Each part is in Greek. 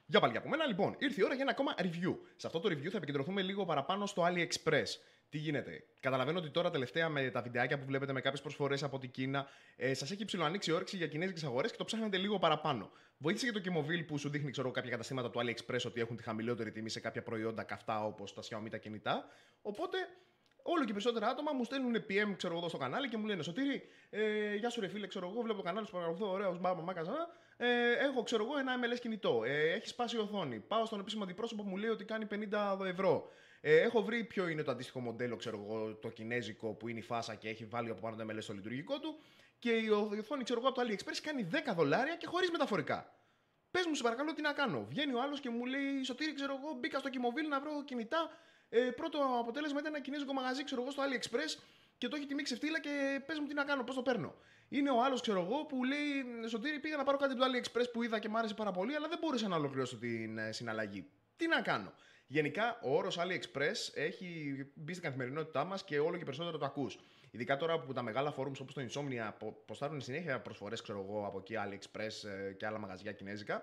Για πάλι από μένα, λοιπόν, ήρθε η ώρα για ένα ακόμα review. Σε αυτό το review θα επικεντρωθούμε λίγο παραπάνω στο AliExpress. Τι γίνεται. Καταλαβαίνω ότι τώρα τελευταία με τα βιντεάκια που βλέπετε με κάποιες προσφορές από την Κίνα, σας έχει ψηλοανοίξει η όρεξη για κινέζικες αγορές και το ψάχνετε λίγο παραπάνω. Βοήθησε και το Kemovil που σου δείχνει κάποια καταστήματα του AliExpress ότι έχουν τη χαμηλότερη τιμή σε κάποια προϊόντα καυτά όπως τα Xiaomi τα κινητά. Οπότε όλο και περισσότερα άτομα μου στέλνουν PM εδώ στο κανάλι και μου λένε: Σωτήρη, γεια σου ρε φίλε, βλέπω το κανάλι σου παρακολουθώ, ωραίο, μπάμπα, μάκα. Έχω ένα MLS κινητό. Έχει σπάσει η οθόνη. Πάω στον επίσημο αντιπρόσωπο που μου λέει ότι κάνει 50 ευρώ. Έχω βρει ποιο είναι το αντίστοιχο μοντέλο, το κινέζικο που είναι η φάσα και έχει βάλει από πάνω το MLS στο λειτουργικό του. Και η οθόνη, από το AliExpress κάνει $10 και χωρίς μεταφορικά. Πες μου, σε παρακαλώ, τι να κάνω. Βγαίνει ο άλλος και μου λέει: Σωτήρη, μπήκα στο Kemovil να βρω κινητά. Πρώτο αποτέλεσμα ήταν ένα κινέζικο μαγαζί, στο AliExpress και το έχει τιμή ξεφτύλα και πες μου τι να κάνω, πώς το παίρνω. Είναι ο άλλος, που λέει: Σωτήρη, πήγα να πάρω κάτι από το AliExpress που είδα και μου άρεσε πάρα πολύ, αλλά δεν μπόρεσα να ολοκληρώσω την συναλλαγή. Τι να κάνω. Γενικά, ο όρος AliExpress έχει μπει στην καθημερινότητά μας και όλο και περισσότερο το ακούς. Ειδικά τώρα που τα μεγάλα forums όπως το Insomnia ποστάρουν συνέχεια προσφορές, από εκεί AliExpress και άλλα μαγαζιά κινέζικα,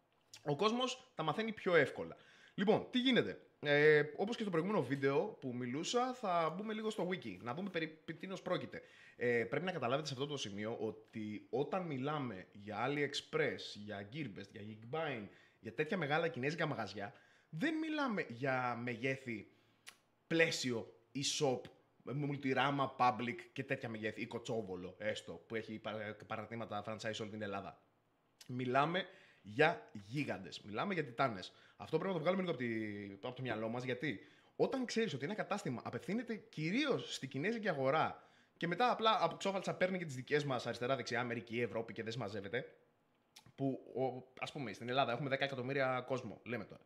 ο κόσμος τα μαθαίνει πιο εύκολα. Λοιπόν, τι γίνεται. Όπως και στο προηγούμενο βίντεο που μιλούσα, θα μπούμε λίγο στο wiki, να δούμε περί τίνος πρόκειται. Πρέπει να καταλάβετε σε αυτό το σημείο ότι όταν μιλάμε για AliExpress, για Gearbest, για Geekbuying, για τέτοια μεγάλα κινέζικα μαγαζιά, δεν μιλάμε για μεγέθη πλαίσιο e-shop, multirama, public και τέτοια μεγέθη, ή κοτσόβολο έστω, που έχει παραδείγματα franchise όλη την Ελλάδα. Μιλάμε για γίγαντες. Μιλάμε για τιτάνες. Αυτό πρέπει να το βγάλουμε λίγο από το μυαλό μας, γιατί όταν ξέρεις ότι ένα κατάστημα απευθύνεται κυρίως στην κινέζικη αγορά και μετά απλά από ξόφαλτσα παίρνει και τις δικές μας αριστερά-δεξιά, Αμερική, Ευρώπη και δεν συμμαζεύεται, που ας πούμε στην Ελλάδα έχουμε 10 εκατομμύρια κόσμο, λέμε τώρα.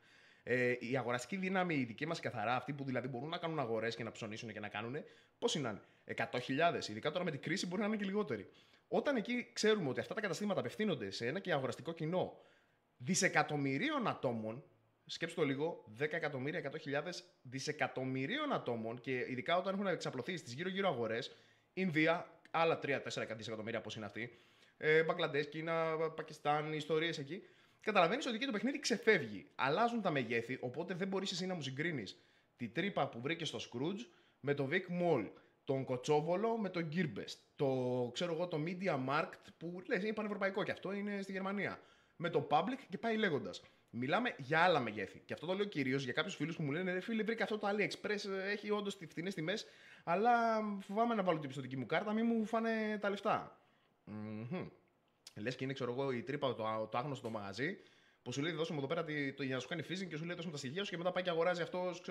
Η αγοραστική δύναμη, η δική μας καθαρά, αυτοί που δηλαδή μπορούν να κάνουν αγορές και να ψωνίσουν και να κάνουν, πώς είναι, 100.000, ειδικά τώρα με την κρίση μπορεί να είναι και λιγότεροι. Όταν εκεί ξέρουμε ότι αυτά τα καταστήματα απευθύνονται σε ένα και αγοραστικό κοινό δισεκατομμυρίων ατόμων, σκέψτε το λίγο, 10 εκατομμύρια, 100.000 δισεκατομμυρίων ατόμων και ειδικά όταν έχουν εξαπλωθεί στις γύρω-γύρω αγορές, Ινδία, άλλα 3-4 δισεκατομμύρια πώς είναι αυτοί, Μπαγκλαντές, Κίνα, Πακιστάν, ιστορίες εκεί. Καταλαβαίνεις ότι εκεί το παιχνίδι ξεφεύγει. Αλλάζουν τα μεγέθη, οπότε δεν μπορείς εσύ να μου συγκρίνεις τη τρύπα που βρήκε στο Scrooge με το Vic Mall, τον Κοτσόβολο με τον Gearbest, το Media Markt που λες είναι πανευρωπαϊκό και αυτό είναι στη Γερμανία, με το Public και πάει λέγοντας. Μιλάμε για άλλα μεγέθη. Και αυτό το λέω κυρίως για κάποιους φίλους που μου λένε: Ρε φίλε, βρήκα αυτό το AliExpress, έχει όντως φθηνές τιμές, αλλά φοβάμαι να βάλω την πιστωτική μου κάρτα, μην μου φάνε τα λεφτά. Λες και είναι, η τρύπα, το άγνωστο το μαγαζί, που σου λέει: Δώσε μου εδώ πέρα για να σου κάνει phishing και σου λέει: Δώσε μου τα στοιχεία σου και μετά πάει και αγοράζει αυτός,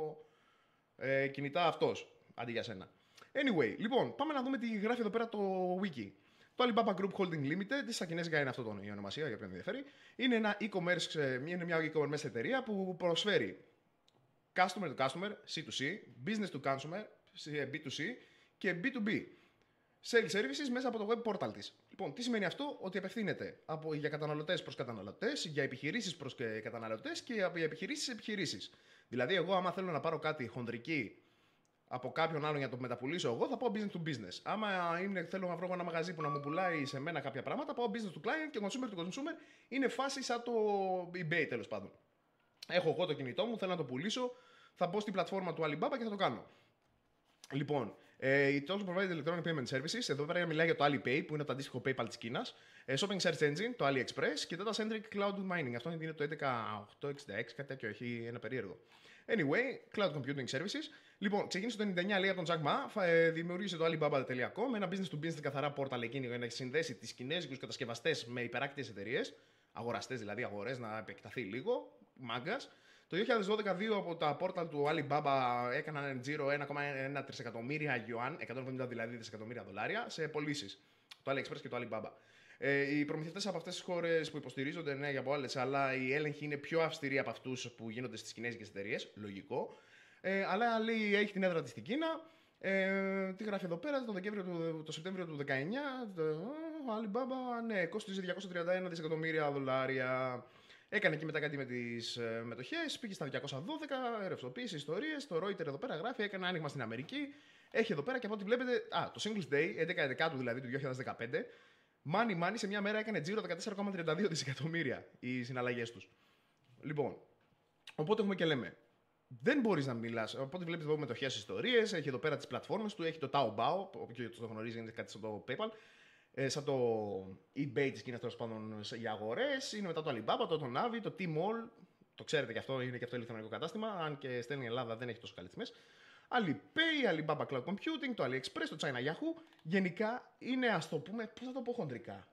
κινητά αυτός αντί για σένα. Anyway, λοιπόν, πάμε να δούμε τι γράφει εδώ πέρα το wiki. Το Alibaba Group Holding Limited, στα κινέζικα είναι αυτό η ονομασία για ποιον ενδιαφέρει, είναι μια e-commerce εταιρεία που προσφέρει customer to customer, C2C, business to consumer, B2C και B2B. Sales services μέσα από το web portal της. Λοιπόν, τι σημαίνει αυτό? Ότι απευθύνεται για καταναλωτές προς καταναλωτές, για επιχειρήσεις προς καταναλωτές και για επιχειρήσεις σε επιχειρήσεις. Δηλαδή, εγώ άμα θέλω να πάρω κάτι χονδρική από κάποιον άλλον για να το μεταπουλήσω εγώ, θα πάω business to business. Άμα θέλω να βρω ένα μαγαζί που να μου πουλάει σε μένα κάποια πράγματα, πάω business to client και consumer to consumer. Είναι φάση σαν το eBay τέλος πάντων. Έχω εγώ το κινητό μου, θέλω να το πουλήσω, θα μπω στην πλατφόρμα του Alibaba και θα το κάνω. Λοιπόν, it also provides electronic payment services. Εδώ πέρα μιλάει για το Alipay, που είναι το αντίστοιχο PayPal της Κίνας. Shopping search engine, το AliExpress και data centric cloud mining. Αυτό είναι το 11866, κάτι τέτοιο, έχει ένα περίεργο. Anyway, cloud computing services. Λοιπόν, ξεκίνησε το 99, λέει από τον Jack Ma, δημιούργησε το Alibaba.com, ένα business to business καθαρά πόρταλ εκείνη για να συνδέσει τις κινέζικους κατασκευαστές με υπεράκτητες εταιρείες, αγοραστές δηλαδή, αγορές, να επεκταθεί λίγο, μάγκας. Το 2012, δύο από τα πόρταλ του Alibaba έκαναν τζίρο 1,1 τρισεκατομμύρια yuan, 170 δηλαδή δισεκατομμύρια δολάρια, σε πωλήσεις. Το AliExpress και το Alibaba. Οι προμηθευτές από αυτές τις χώρες που υποστηρίζονται, ναι, από άλλες, αλλά η έλεγχη είναι πιο αυστηρή από αυτούς που γίνονται στις κινέζικες εταιρείες. Λογικό. Αλλά λέει έχει την έδρα της στην Κίνα. Τι γράφει εδώ πέρα, το Σεπτέμβριο του 2019, το Alibaba, ναι, κόστιζε 231 δισεκατομμύρια δολάρια. Έκανε και μετά κάτι με τις μετοχές, πήγε στα 212, ρευστοποίηση, ιστορίες. Το Reuters εδώ πέρα γράφει, έκανε άνοιγμα στην Αμερική. Έχει εδώ πέρα και από ό,τι βλέπετε, το Singles Day, 11 Δεκάτου δηλαδή του 2015, money σε μια μέρα έκανε τζίρο 14,32 δισεκατομμύρια οι συναλλαγές τους. Λοιπόν, οπότε έχουμε και λέμε. Δεν μπορείς να μιλάς. Οπότε βλέπετε εδώ μετοχές ιστορίες. Έχει εδώ πέρα τις πλατφόρμες του. Έχει το Taobao, όποιος το γνωρίζει, είναι κάτι σαν το PayPal. Σαν το eBay της Κίνας, τέλος πάντων, για αγορές. Είναι μετά το Alibaba, το Navi, το Tmall. Το ξέρετε και αυτό, είναι και αυτό ηλεκτρονικό κατάστημα. Αν και στέλνει η Ελλάδα δεν έχει τόσο καλές τιμές. Alipay, Alibaba Cloud Computing, το AliExpress, το China Yahoo. Γενικά είναι, ας το πούμε, πώς θα το πω χοντρικά.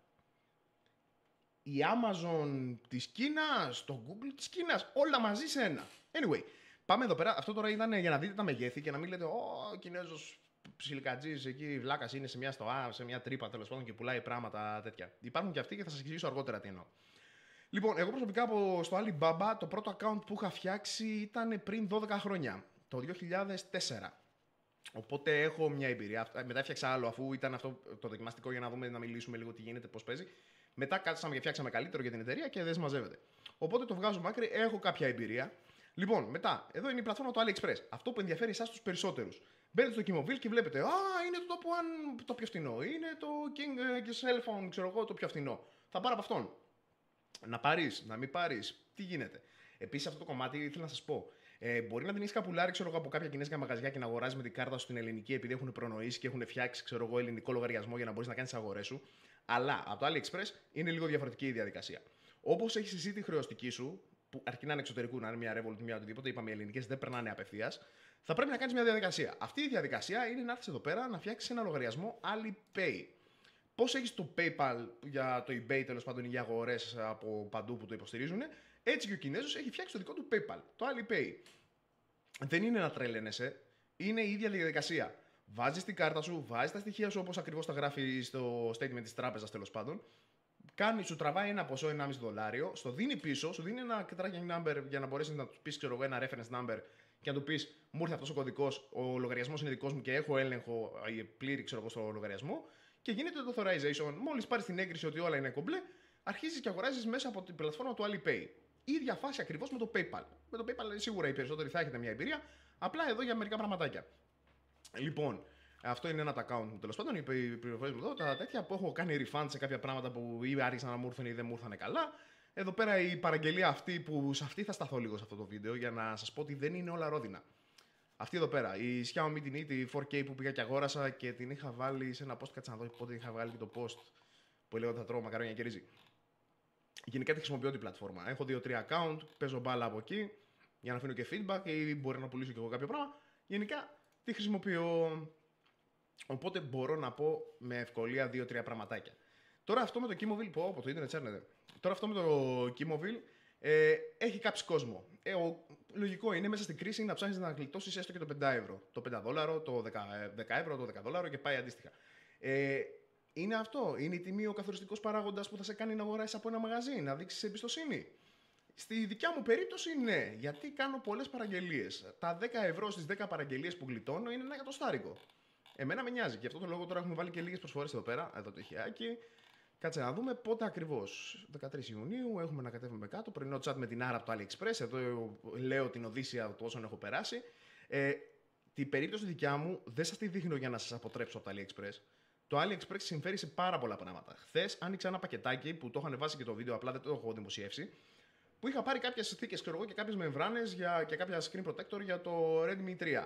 Η Amazon της Κίνας, το Google της Κίνας, όλα μαζί σε ένα. Anyway, πάμε εδώ πέρα. Αυτό τώρα ήταν για να δείτε τα μεγέθη και να μην λέτε ο Κινέζος ψιλικατζής εκεί, βλάκας είναι σε μια τρύπα τέλος πάντων και πουλάει πράγματα τέτοια. Υπάρχουν και αυτοί και θα σας εξηγήσω αργότερα τι εννοώ. Λοιπόν, εγώ προσωπικά στο Alibaba το πρώτο account που είχα φτιάξει ήταν πριν 12 χρόνια, το 2004. Οπότε έχω μια εμπειρία. Μετά έφτιαξα άλλο, αφού ήταν αυτό το δοκιμαστικό για να δούμε, να μιλήσουμε λίγο τι γίνεται, πώς παίζει. Μετά κάτσαμε και φτιάξαμε καλύτερο για την εταιρεία και δεν συμμαζεύεται. Οπότε το βγάζω μάκρυ, έχω κάποια εμπειρία. Λοιπόν, μετά, εδώ είναι η πλατφόρμα του AliExpress. Αυτό που ενδιαφέρει εσάς τους περισσότερους. Μπαίνετε στο Kimmoville και βλέπετε, είναι το Top One το πιο φθηνό. Είναι το King Cell Phone, ξέρω εγώ, το πιο φθηνό. Θα πάρω από αυτόν. Να πάρεις, να μην πάρεις, τι γίνεται. Επίσης, αυτό το κομμάτι ήθελα να σας πω. Μπορεί να την έχει καπουλάρει ξέρω, από κάποια κινέζικα μαγαζιά και να αγοράζει με την κάρτα σου την ελληνική επειδή έχουν προνοήσει και έχουν φτιάξει ξέρω, εγώ, ελληνικό λογαριασμό για να μπορεί να κάνει τι αγορέ σου. Αλλά από το AliExpress είναι λίγο διαφορετική η διαδικασία. Όπως έχει εσύ τη χρεωστική σου, που αρκεί να είναι εξωτερικού, να είναι μια Revolut, μια οτιδήποτε, είπαμε οι ελληνικές δεν περνάνε απευθείας, θα πρέπει να κάνεις μια διαδικασία. Αυτή η διαδικασία είναι να έρθεις εδώ πέρα να φτιάξεις ένα λογαριασμό Alipay. Πώς έχεις το PayPal για το eBay τέλος πάντων για αγορές από παντού που το υποστηρίζουν, έτσι και ο Κινέζος έχει φτιάξει το δικό του PayPal, το Alipay. Δεν είναι να τρελαίνεσαι, είναι η ίδια διαδικασία. Βάζεις την κάρτα σου, βάζεις τα στοιχεία σου όπως ακριβώς τα γράφει στο statement της τράπεζας τέλος πάντων. Σου τραβάει ένα ποσό $1,5, στο δίνει πίσω, σου δίνει ένα tracking number για να μπορέσει να του πει ένα reference number και να του πει: μου ήρθε αυτό ο κωδικός, ο λογαριασμός είναι δικός μου και έχω έλεγχο πλήρη στο λογαριασμό. Και γίνεται το authorization. Μόλις πάρεις την έγκριση ότι όλα είναι κομπλέ, αρχίζεις και αγοράζεις μέσα από την πλατφόρμα του Alipay. Η ίδια φάση ακριβώς με το PayPal. Με το PayPal σίγουρα οι περισσότεροι θα έχετε μια εμπειρία. Απλά εδώ για μερικά πραγματάκια. Λοιπόν, αυτό είναι ένα account μου τέλος πάντων. Οι πληροφορίες μου εδώ, τα τέτοια που έχω κάνει refund σε κάποια πράγματα που ή άρχισαν να μου ήρθαν ή δεν μου ήρθαν καλά. Εδώ πέρα η παραγγελία αυτή που σε αυτή θα σταθώ λίγο σε αυτό το βίντεο για να σας πω ότι δεν είναι όλα ρόδινα. Αυτή εδώ πέρα, η Xiaomi την τη 4K που πήγα και αγόρασα και την είχα βάλει σε ένα post. Κάτσε να δω πότε είχα βγάλει και το post που έλεγα ότι θα τρώω μακαρόνια και ρύζι. Γενικά τη χρησιμοποιώ την πλατφόρμα. Έχω 2-3 account, παίζω μπάλα από εκεί για να αφήνω και feedback ή μπορεί να πουλήσω και εγώ κάποιο πράγμα. Γενικά τη χρησιμοποιώ. Οπότε μπορώ να πω με ευκολία 2-3 πραγματάκια. Τώρα αυτό με το Kimmoville που από το ίντερνετ τσέρνεται. Τώρα αυτό με το Kimmoville έχει κάψει κόσμο. Λογικό είναι μέσα στην κρίση να ψάχνεις να γλιτώσεις έστω και το 5 ευρώ. Το 5 δόλαρο, το 10 ευρώ, το 10 δόλαρο και πάει αντίστοιχα. Είναι αυτό. Είναι η τιμή ο καθοριστικός παράγοντας που θα σε κάνει να αγοράσεις από ένα μαγαζί, να δείξεις εμπιστοσύνη. Στη δικιά μου περίπτωση ναι, γιατί κάνω πολλές παραγγελίες. Τα 10 ευρώ στις 10 παραγγελίες που γλιτώνω είναι ένα εκατοστάρικο. Εμένα με νοιάζει και αυτό το λόγο τώρα έχουμε βάλει και λίγες προσφορές εδώ πέρα. Εδώ το ηχιάκι. Κάτσε να δούμε πότε ακριβώς. 13 Ιουνίου έχουμε να κατέβουμε κάτω. Πρωινό chat με την Άρα από το AliExpress. Εδώ λέω την οδύσσια του όσων έχω περάσει. Την περίπτωση δικιά μου δεν σας τη δείχνω για να σας αποτρέψω από το AliExpress. Το AliExpress συμφέρει σε πάρα πολλά πράγματα. Χθες άνοιξα ένα πακετάκι που το είχαν βάσει και το βίντεο, απλά δεν το έχω δημοσιεύσει. Που είχα πάρει κάποιες θήκες και κάποιες μεμβράνες και κάποια screen protector για το Redmi 3.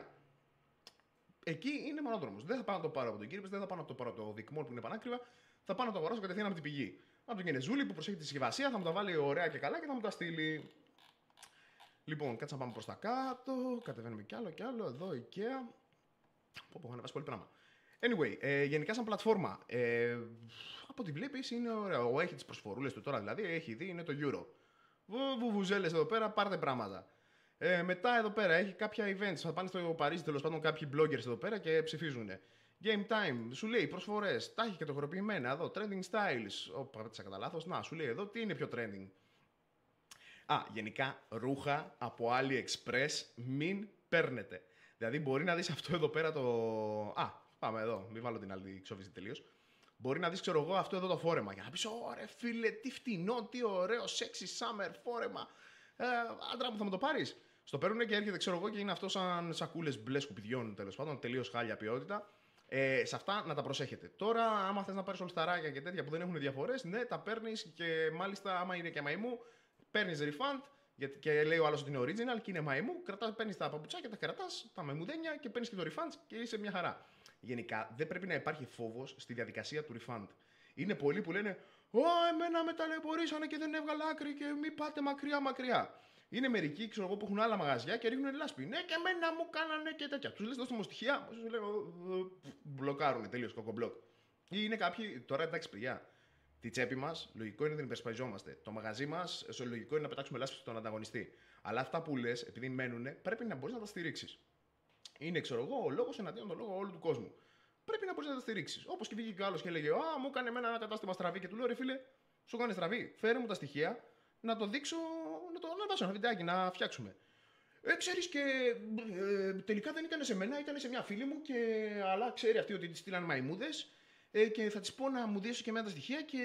Εκεί είναι μονόδρομος. Δεν θα πάω να το πάρω από τον Κύριπες, δεν θα πάω να το πάρω από το Δικμόλ που είναι πανάκριβα. Θα πάω να το αγοράσω κατευθείαν από την πηγή. Από τον Κινεζούλη που προσέχει τη συσκευασία, θα μου τα βάλει ωραία και καλά και θα μου τα στείλει. Λοιπόν, κάτσε να πάμε προς τα κάτω. Κατεβαίνουμε κι άλλο κι άλλο. Εδώ IKEA. Πω, έχω ανεβάσει πολύ πράγμα. Anyway, γενικά σαν πλατφόρμα. Από ό,τι βλέπεις είναι ωραίο. Έχει τις προσφορούλες του τώρα δηλαδή, έχει δει, είναι το Euro. Βουβουζέλες εδώ πέρα, πάρτε πράγματα. Μετά εδώ πέρα έχει κάποια events. Θα πάνε στο Παρίσι τέλος πάντων κάποιοι bloggers εδώ πέρα και ψηφίζουν. Game time, σου λέει προσφορές. Τα έχει κατηγοροποιημένα εδώ. Trending styles. Όπα, πέτσα κατά λάθος. Να, σου λέει εδώ τι είναι πιο trending. Γενικά ρούχα από AliExpress μην παίρνετε. Δηλαδή μπορεί να δεις αυτό εδώ πέρα το. Πάμε εδώ. Μην βάλω την άλλη ξόβηση τελείως. Μπορεί να δεις, ξέρω εγώ, αυτό εδώ το φόρεμα. Για να πεις, ωραία φίλε, τι φτηνό, τι ωραίο, sexy summer φόρεμα. Άντρα μου, θα μου το πάρεις. Στο παίρνουν και έρχεται, ξέρω εγώ, και είναι αυτό σαν σακούλες μπλε σκουπιδιών τέλος πάντων. Τελείως χάλια ποιότητα. Σε αυτά να τα προσέχετε. Τώρα, άμα θες να πάρεις ολσταράκια και τέτοια που δεν έχουν διαφορές, ναι, τα παίρνεις και μάλιστα, άμα είναι και μαϊμού, παίρνεις refund Και λέει ο άλλος ότι είναι original και είναι μαϊμού, παίρνεις τα παπουτσάκια, τα κρατάς, τα μαϊμουδένια και παίρνεις και το refund και είσαι μια χαρά. Γενικά δεν πρέπει να υπάρχει φόβος στη διαδικασία του refund. Είναι πολλοί που λένε εμένα με ταλαιπωρήσανε και δεν έβγαλα άκρη και μην πάτε μακριά. Είναι μερικοί, ξέρω εγώ, που έχουν άλλα μαγαζιά και ρίχνουν λάσπη. Ναι, και εμένα μου κάνανε και τέτοια. Του λες δώστε μου στοιχεία, σου λέω μπλοκάρουν τελείως κοκομπλοκ. Ή είναι κάποιοι, τώρα εντάξει παιδιά, τη τσέπη μας λογικό είναι να την υπερσπαϊζόμαστε. Το μαγαζί μας λογικό είναι να πετάξουμε λάσπη στον ανταγωνιστή. Αλλά αυτά που λες, επειδή μένουν, πρέπει να μπορείς να τα στηρίξεις. Είναι, ξέρω εγώ, ο λόγος εναντίον τον λόγο όλου του κόσμου. Πρέπει να μπορείς να τα στηρίξεις. Όπως και βγήκε και ο άλλος και έλεγε μου έκανε ένα κατάστημα στραβή και του λέω ρε φίλε, σου κάνει στραβή. Φέρε μου τα στοιχεία να το δείξω, να βάσω ένα βιντεάκι να φτιάξουμε. Ξέρεις και τελικά δεν ήταν σε μένα, ήταν σε μια φίλη μου αλλά ξέρει αυτή ότι τη στείλαν μαϊμούδες και θα της πω να μου δώσει και εμένα τα στοιχεία και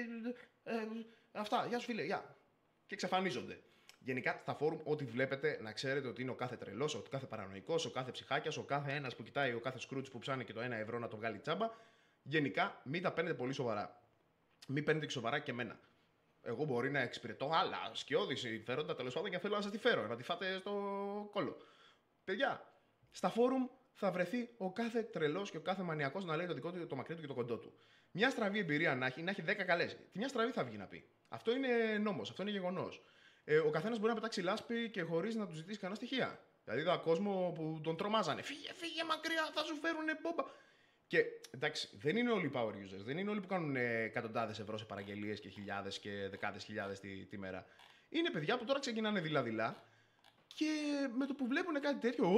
αυτά, γεια σου φίλε, γεια. Και εξαφανίζονται. Γενικά στα φόρουμ, ό,τι βλέπετε, να ξέρετε ότι είναι ο κάθε τρελός, ο κάθε παρανοϊκός, ο κάθε ψυχάκιας, ο κάθε ένας που κοιτάει, ο κάθε σκρούτς που ψάνει και το 1 ευρώ να το βγάλει τσάμπα. Γενικά, μην τα παίρνετε πολύ σοβαρά. Μην παίρνετε και σοβαρά και εμένα. Εγώ μπορεί να εξυπηρετώ άλλα σκιώδη συμφέροντα τέλος πάντων και θέλω να σας τη φέρω, να τη φάτε στο κόλλο. Παιδιά, στα φόρουμ θα βρεθεί ο κάθε τρελός και ο κάθε μανιακός να λέει το δικό του, το μακρύ του και το κοντό του. Μια στραβή εμπειρία να έχει 10 καλές. Τη μια στραβή θα βγει να πει. Αυτό είναι νόμος, αυτό είναι γεγονός. Ο καθένας μπορεί να πετάξει λάσπη και χωρίς να του ζητήσει κανένα στοιχεία. Δηλαδή, είδα κόσμο που τον τρομάζανε. Φύγε μακριά, θα σου φέρουνε μπόμπα. Και εντάξει, δεν είναι όλοι οι power users, δεν είναι όλοι που κάνουν εκατοντάδες ευρώ σε παραγγελίες και χιλιάδες και δεκάδες χιλιάδες τη μέρα. Είναι παιδιά που τώρα ξεκινάνε δειλά-δειλά και με το που βλέπουν κάτι τέτοιο,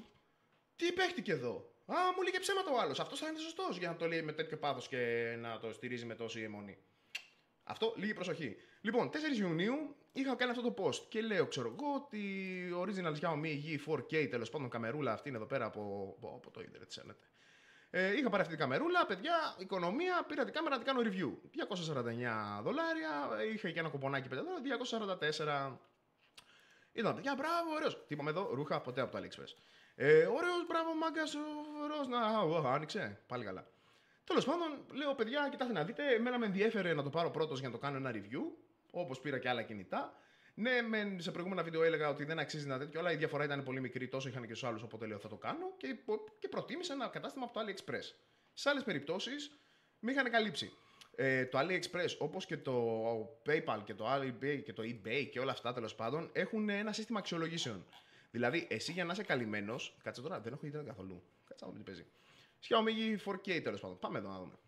τι παίχτηκε εδώ. Μου λέει ψέματα ο άλλος. Αυτός θα είναι σωστός για να το λέει με τέτοιο πάθος και να το στηρίζει με τόση αιμονή. Αυτό, λίγη προσοχή. Λοιπόν, 4 Ιουνίου είχα κάνει αυτό το post και λέω, ξέρω εγώ, ότι original Xiaomi G4K, τέλος πάντων, καμερούλα αυτή είναι εδώ πέρα από το ίντερνετ, ξέρετε. Είχα πάρει αυτή την καμερούλα, παιδιά, οικονομία, πήρα την κάμερα να την κάνω review. $249, είχα και ένα κουπονάκι $5, 244. Ήταν παιδιά, μπράβο, ωραίος. Τι είπαμε εδώ, ρούχα, ποτέ από το AliExpress. Ωραίος, μπράβο, μάγκας, ωραίος, άνοιξε, πάλι καλά. Τέλος πάντων, λέω παιδιά, κοιτάξτε να δείτε, εμένα με ενδιέφερε να το πάρω πρώτος για να το κάνω ένα review, όπως πήρα και άλλα κινητά. Ναι, σε προηγούμενα βίντεο έλεγα ότι δεν αξίζει να τέτοιο, αλλά η διαφορά ήταν πολύ μικρή, τόσο είχαν και στους άλλους, οπότε λέω θα το κάνω και προτίμησα ένα κατάστημα από το AliExpress. Σε άλλες περιπτώσεις με είχαν καλύψει. Το AliExpress, όπως και το PayPal και το Alipay και το eBay και όλα αυτά τέλος πάντων, έχουν ένα σύστημα αξιολογήσεων. Δηλαδή, εσύ για να είσαι καλυμμένος, κάτσε τώρα, δεν έχω ίντερνετ καθόλου. Κάτσε να δούμε τι παίζει. Xiaomi 4K τέλος πάντων. Πάμε εδώ να δούμε.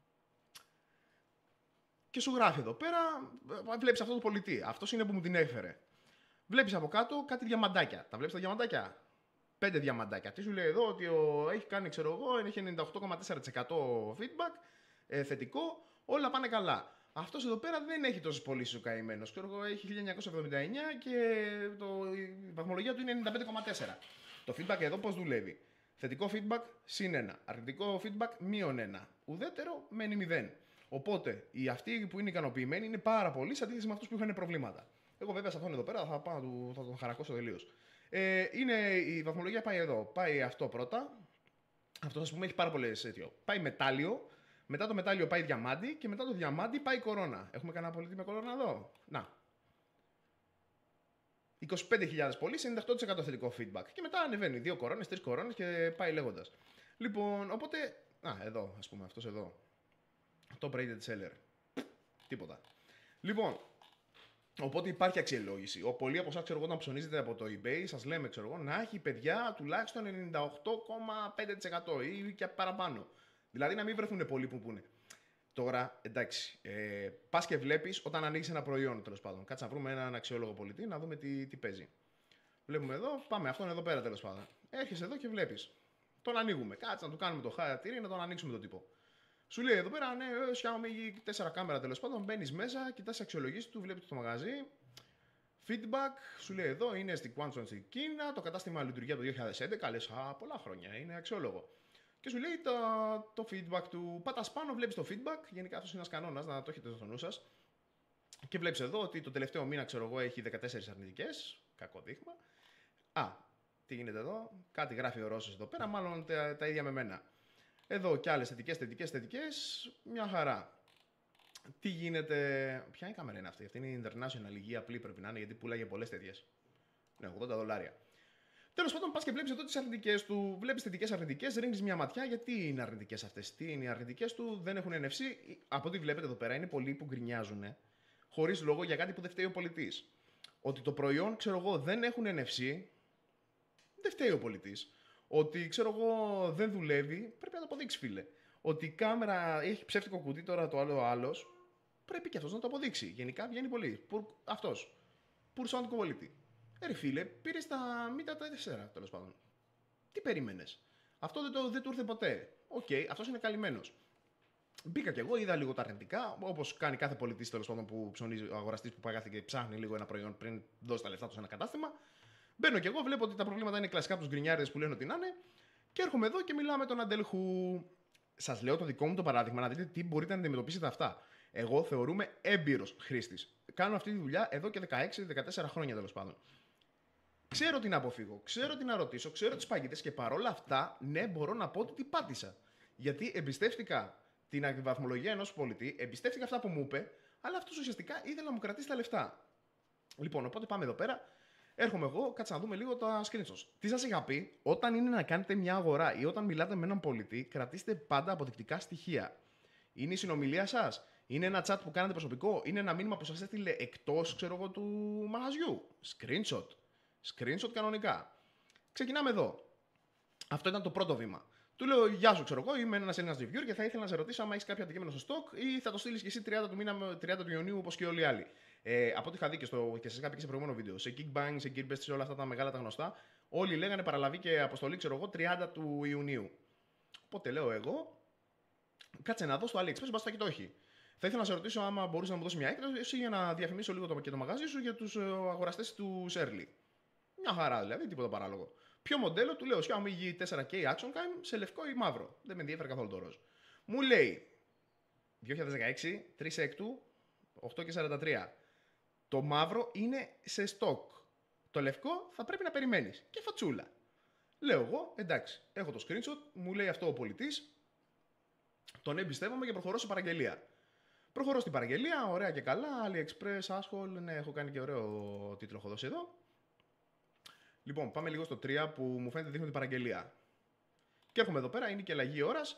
Και σου γράφει εδώ πέρα, βλέπεις αυτό το πολιτή. Αυτός είναι που μου την έφερε. Βλέπεις από κάτω κάτι διαμαντάκια. Τα βλέπεις τα διαμαντάκια. 5 διαμαντάκια. Τι σου λέει εδώ, ότι έχει κάνει, ξέρω εγώ, έχει 98,4% feedback, θετικό, όλα πάνε καλά. Αυτός εδώ πέρα δεν έχει τόσες πωλήσεις ο καημένος. Ξέρω εγώ, έχει 1979 και η βαθμολογία του είναι 95,4. Το feedback εδώ πώς δουλεύει. Θετικό feedback +1. Αρνητικό feedback -1. Ουδέτερο μένει 0. Οπότε οι αυτοί που είναι ικανοποιημένοι είναι πάρα πολλοί σε αντίθεση με αυτούς που είχαν προβλήματα. Εγώ βέβαια σε αυτόν εδώ πέρα θα τον χαρακώσω τελείως. Είναι η βαθμολογία πάει εδώ. Πάει αυτό πρώτα. Αυτό ας πούμε έχει πάρα πολλές αίτιο. Πάει μετάλλιο. Μετά το μετάλλιο πάει διαμάντι. Και μετά το διαμάντι πάει κορώνα. Έχουμε κανένα πολιτή με κορώνα εδώ. Να. 25.000 πωλήσεις, 98% θετικό feedback. Και μετά ανεβαίνει 2 κορώνες, 3 κορώνες και πάει λέγοντας. Λοιπόν, οπότε. Εδώ, ας πούμε, αυτός εδώ. Top rated seller. Τίποτα. Λοιπόν, οπότε υπάρχει αξιολόγηση. Πολλοί από εσάς, ξέρω εγώ, όταν ψωνίζετε από το eBay, σας λέμε, ξέρω εγώ, να έχει παιδιά τουλάχιστον 98,5% ή και παραπάνω. Δηλαδή να μην βρεθούν πολλοί που πούνε. Τώρα, εντάξει, πας και βλέπεις όταν ανοίγεις ένα προϊόν, τέλος πάντων. Κάτσε να βρούμε έναν αξιόλογο πολιτή, να δούμε τι παίζει. Βλέπουμε εδώ, πάμε αυτόν εδώ πέρα, τέλος πάντων. Έρχεσαι εδώ και βλέπεις. Τον ανοίγουμε. Κάτσε να του κάνουμε το χαρακτήρι, να τον ανοίξουμε τον τύπο. Σου λέει εδώ πέρα, ναι, Xiaomi 4 κάμερα τέλος πάντων. Μπαίνεις μέσα, κοιτάς αξιολογήσεις του, βλέπεις το μαγαζί. Feedback, σου λέει εδώ, είναι στην Quantum στην Κίνα. Το κατάστημα λειτουργεί από το 2011. Λες, πολλά χρόνια, είναι αξιόλογο. Και σου λέει το feedback του. Πατάς πάνω, βλέπεις το feedback. Γενικά αυτό είναι ένας κανόνας, να το έχετε στο νου σας. Και βλέπεις εδώ ότι το τελευταίο μήνα, ξέρω εγώ, έχει 14 αρνητικές. Κακό δείγμα. Τι γίνεται εδώ. Κάτι γράφει ο Ρώσος εδώ πέρα, μάλλον τα ίδια με μένα. Εδώ κι άλλες θετικές. Μια χαρά. Τι γίνεται. Ποια είναι η κάμερα είναι αυτή? Αυτή είναι η International, υγεία απλή πρέπει να είναι, γιατί πουλάγε πολλές τέτοιες. Ναι, $80. Τέλος πάντων, πας και βλέπεις εδώ τις αρνητικές του. Βλέπεις θετικές αρνητικές, ρίχνεις μια ματιά. Γιατί είναι αρνητικές αυτές? Τι είναι οι αρνητικές του? Δεν έχουν NFC. Από ό,τι βλέπετε εδώ πέρα, είναι πολλοί που γκρινιάζουν χωρίς λόγο για κάτι που δεν φταίει ο πολιτής. Ότι το προϊόν, ξέρω εγώ, δεν έχουν NFC, δεν φταίει ο πολιτής. Ότι, ξέρω εγώ, δεν δουλεύει, πρέπει να το αποδείξει, φίλε. Ότι η κάμερα έχει ψεύτικο κουτί, τώρα το άλλος, πρέπει και αυτός να το αποδείξει. Γενικά βγαίνει πολύ. Αυτός. Poor sound quality. Ρε φίλε, πήρε τα μήτα τα 4 τέλος πάντων. Τι περίμενες? Αυτό δεν του ήρθε ποτέ. Οκ, αυτός είναι καλυμμένος. Μπήκα κι εγώ, είδα λίγο τα αρνητικά, όπως κάνει κάθε πολιτής τέλος πάντων που ψωνίζει, ο αγοραστής που παγάθηκε και ψάχνει λίγο ένα προϊόν πριν δώσει τα λεφτά του σε ένα κατάστημα. Μπαίνω κι εγώ, βλέπω ότι τα προβλήματα είναι κλασικά από τους γκρινιάριδες που λένε ότι να είναι. Και έρχομαι εδώ και μιλάμε με τον Αντέλχου. Σας λέω το δικό μου το παράδειγμα, να δείτε τι μπορείτε να αντιμετωπίσετε αυτά. Εγώ θεωρούμε έμπειρος χρήστης. Κάνω αυτή τη δουλειά εδώ και 16-14 χρόνια τέλος πάντων. Ξέρω τι να αποφύγω, ξέρω τι να ρωτήσω, ξέρω τις παγίδες και παρόλα αυτά, ναι, μπορώ να πω ότι τι πάτησα. Γιατί εμπιστεύτηκα την βαθμολογία ενός πολιτή, εμπιστεύτηκα αυτά που μου είπε, αλλά αυτός ουσιαστικά ήθελε να μου κρατήσει τα λεφτά. Λοιπόν, οπότε πάμε εδώ πέρα. Έρχομαι εγώ, κάτσε να δούμε λίγο τα screenshots. Τι σας είχα πει, όταν είναι να κάνετε μια αγορά ή όταν μιλάτε με έναν πολιτή, κρατήστε πάντα αποδεικτικά στοιχεία. Είναι η συνομιλία σας, είναι ένα chat που κάνετε προσωπικό, είναι ένα μήνυμα που σας έστειλε εκτός, ξέρω εγώ, του μαγαζιού. Screenshot. Screenshot κανονικά. Ξεκινάμε εδώ. Αυτό ήταν το πρώτο βήμα. Του λέω: Γεια σου, ξέρω εγώ, είμαι ένα Έλληνα reviewer και θα ήθελα να σε ρωτήσω αν έχει κάποιο αντικείμενο στο stock ή θα το στείλει και εσύ 30 του Ιουνίου όπως και όλοι οι άλλοι. Από ό,τι είχα δει και σα είχα πει και σε προηγούμενο βίντεο, σε Geekbang, σε Gearbest, σε όλα αυτά τα μεγάλα τα γνωστά, όλοι λέγανε παραλαβή και αποστολή, ξέρω εγώ, 30 του Ιουνίου. Οπότε λέω εγώ, κάτσε να δω στο AliExpress, μπα το έχει. Θα ήθελα να σε ρωτήσω άμα μπορούσε να μου δώσει μια έκδοση για να διαφημίσω λίγο και το μαγαζί σου για του αγοραστέ του Early. Μια χαρά δηλαδή, τίποτα παράλογο. Ποιο μοντέλο? Του λέω Xiaomi G4K Action Cam σε λευκό ή μαύρο. Δεν με ενδιαφέρει καθόλου το ροζ. Μου λέει 2016, 3 έκτου, 8,43. Το μαύρο είναι σε stock. Το λευκό θα πρέπει να περιμένεις. Και φατσούλα. Λέω εγώ, εντάξει, έχω το screenshot, μου λέει αυτό ο πολιτής, τον εμπιστεύομαι και προχωρώ σε παραγγελία. Προχωρώ στην παραγγελία, ωραία και καλά, AliExpress, Ashhole, ναι, έχω κάνει και ωραίο τίτλο, έχω δώσει εδώ. Λοιπόν, πάμε λίγο στο 3 που μου φαίνεται δείχνει την παραγγελία. Και έρχομαι εδώ πέρα, είναι και αλλαγή ώρας.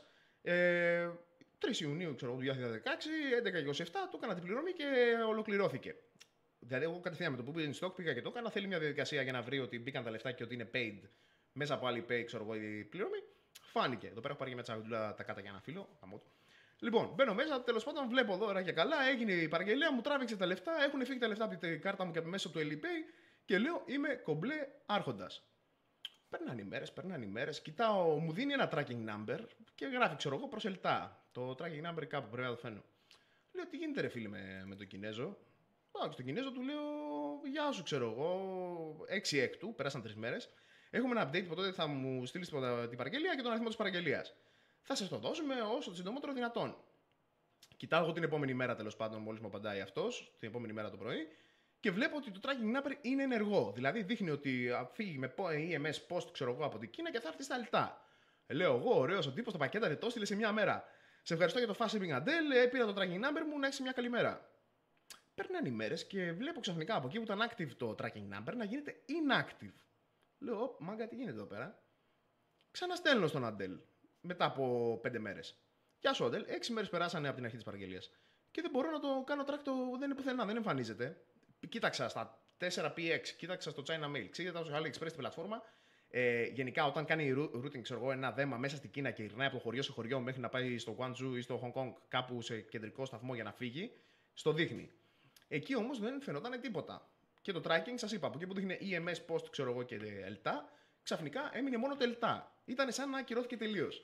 3 Ιουνίου, ξέρω, του 2016, 11:27, το έκανα την πληρωμή και ολοκληρώθηκε. Δηλαδή, εγώ κατευθείαν με το που πήγε stock πήγα και το έκανα. Θέλει μια διαδικασία για να βρει ότι μπήκαν τα λεφτά και ότι είναι paid μέσα από άλλη pay, ξέρω εγώ, η πληρωμή. Φάνηκε. Εδώ πέρα έχω πάρει και μια τσαγουλά τα κάτω για ένα φίλο. Λοιπόν, μπαίνω μέσα, τέλος πάντων βλέπω εδώ ωραία και καλά. Έγινε η παραγγελία, μου τράβηξε τα λεφτά, έχουν φύγει τα λεφτά από την κάρτα μου και μέσω του Elipay και λέω είμαι κομπλέ άρχοντας. Περνάνε οι μέρες, κοιτάω, μου δίνει ένα tracking number και γράφει, ξέρω εγώ, προσελτά. Το tracking number κάπου πρέπει να το φαίνω. Λέω, τι γίνεται ρε φίλε με τον Κινέζο? Πάω στον Κινέζο, του λέω, γεια σου, ξέρω εγώ, 6 έκτου, πέρασαν 3 μέρες. Έχουμε ένα update, οπότε θα μου στείλει την παραγγελία και τον αριθμό της παραγγελίας. Θα σας το δώσουμε όσο το συντομότερο δυνατόν. Κοιτάω εγώ την επόμενη μέρα, τέλος πάντων, μόλις μου απαντάει αυτός, την επόμενη μέρα το πρωί, και βλέπω ότι το tracking number είναι ενεργό. Δηλαδή δείχνει ότι φύγει με EMS post, ξέρω εγώ, από την Κίνα και θα έρθει στα λεπτά. Λέω εγώ, ωραίος ο τύπος, το πακέτα το έστειλε σε μια μέρα. Σε ευχαριστώ για το fast shipping Adele, πήρα το tracking number μου, να έχεις μια καλή μέρα. Περνάνε οι μέρες και βλέπω ξαφνικά από εκεί που ήταν active το tracking number να γίνεται inactive. Λέω, μάγκα, τι γίνεται εδώ πέρα? Ξαναστέλνω στον Adele μετά από 5 μέρες. Γεια σου, Adele, 6 μέρες περάσανε από την αρχή της παραγγελίας. Και δεν μπορώ να το κάνω track, δεν είναι πουθενά, δεν εμφανίζεται. Κοίταξα στα 4PX, κοίταξα στο China Mail, κοίταξα στο AliExpress την πλατφόρμα. Γενικά, όταν κάνει routing, ξέρω εγώ, ένα δέμα μέσα στην Κίνα και γυρνάει από το χωριό σε χωριό μέχρι να πάει στο Guangzhou ή στο Hong Kong, κάπου σε κεντρικό σταθμό για να φύγει, στο δείχνει. Εκεί όμως δεν φαινόταν τίποτα. Και το tracking, σας είπα, από εκεί που δείχνει EMS post, ξέρω εγώ, και ELTA, ξαφνικά έμεινε μόνο το ELTA. Ήταν σαν να ακυρώθηκε τελείως.